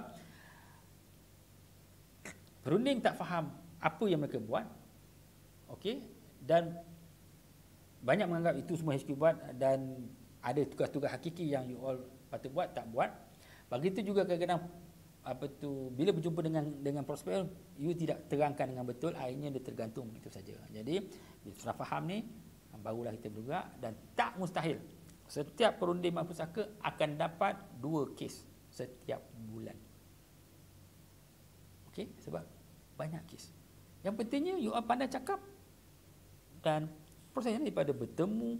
perunding tak faham apa yang mereka buat. Okey, dan banyak menganggap itu semua HQ buat dan ada tugas-tugas hakiki yang you all patut buat, tak buat. Begitu juga kadang-kadang bila berjumpa dengan prospek, you tidak terangkan dengan betul, akhirnya dia tergantung begitu saja. Jadi bila sudah faham ni, barulah kita bergerak, dan tak mustahil setiap perunding mak pusaka akan dapat 2 kes setiap bulan. Okey, sebab banyak kes. Yang pentingnya you all pandai cakap, dan prosesnya daripada bertemu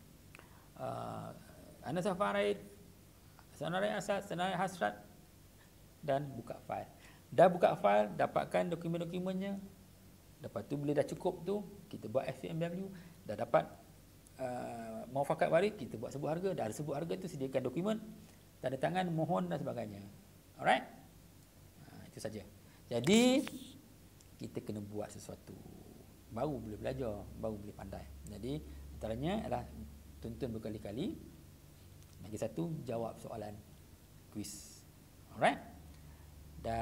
Anasah Faraid, senarai asas, senarai hasrat, dan buka file. Dah buka file, dapatkan dokumen-dokumennya. Lepas tu bila dah cukup tu, kita buat SPMW. Dah dapat muafakat waris, kita buat sebut harga. Dah ada sebut harga tu, sediakan dokumen, tanda tangan, mohon dan sebagainya. Alright? Itu saja. Jadi kita kena buat sesuatu, baru boleh belajar, baru boleh pandai. Jadi antaranya adalah tonton berkali-kali. Lagi satu, jawab soalan kuis. Alright?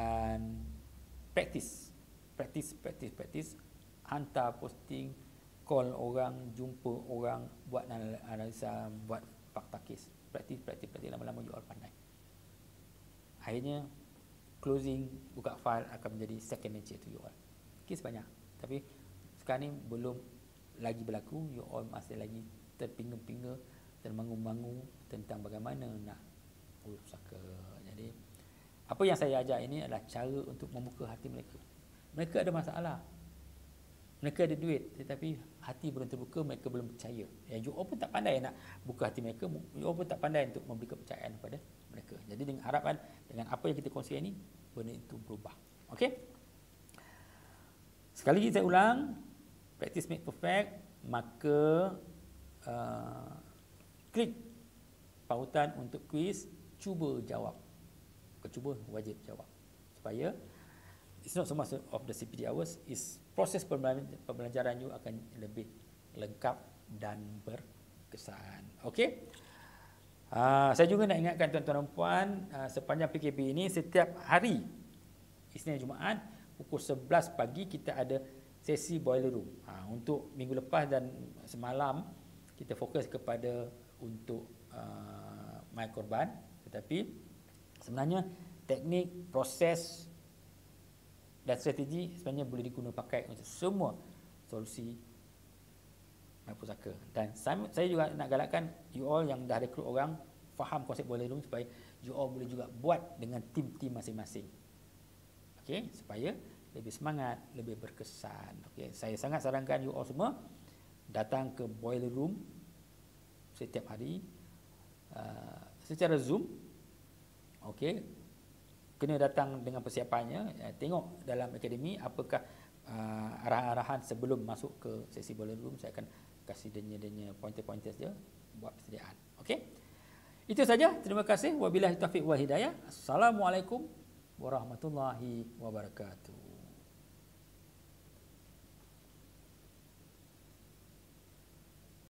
Dan practice. Hantar posting call orang, jumpa orang, buat analisa, buat fakta kes. Praktis lama-lama you all pandai. Akhirnya closing, buka file akan menjadi second nature to you all. Kes banyak, tapi sekarang ni belum lagi berlaku. You all masih lagi terpinga-pinga, termangu-mangu tentang bagaimana nak urus pusaka. Jadi apa yang saya ajar ini adalah cara untuk membuka hati mereka. Mereka ada masalah, mereka ada duit, tetapi hati belum terbuka, mereka belum percaya. You all pun tak pandai nak buka hati mereka, you all pun tak pandai untuk memberi kepercayaan kepada mereka. Jadi dengan harapan, dengan apa yang kita kongsikan ini, benda itu berubah. Okey? Sekali lagi saya ulang, practice make perfect, maka klik pautan untuk kuis, cuba jawab. Cuba wajib jawab. Supaya it's not so much of the CPD hours, is proses pembelajaran you akan lebih lengkap dan berkesan. Okey? Saya juga nak ingatkan tuan-tuan dan puan, sepanjang PKP ini setiap hari Isnin Jumaat pukul 11 pagi kita ada sesi boiler room. Untuk minggu lepas dan semalam kita fokus kepada untuk My Korban, tetapi sebenarnya teknik, proses dan strategi sebenarnya boleh digunakan pakai untuk semua solusi My Pusaka. Dan saya juga nak galakkan you all yang dah rekrut orang faham konsep boiler room supaya you all boleh juga buat dengan tim-tim masing-masing. Okey, supaya lebih semangat, lebih berkesan. Okey, saya sangat sarankan you all semua datang ke boiler room setiap hari secara Zoom. Okey, kena datang dengan persiapannya. Tengok dalam akademi apakah arahan-arahan sebelum masuk ke sesi boiler room. Saya akan kasih dia pointer-pointer dia buat persediaan. Okey, itu saja. Terima kasih. Wabillahi taufiq wal hidayah. Assalamualaikum warahmatullahi wabarakatuh.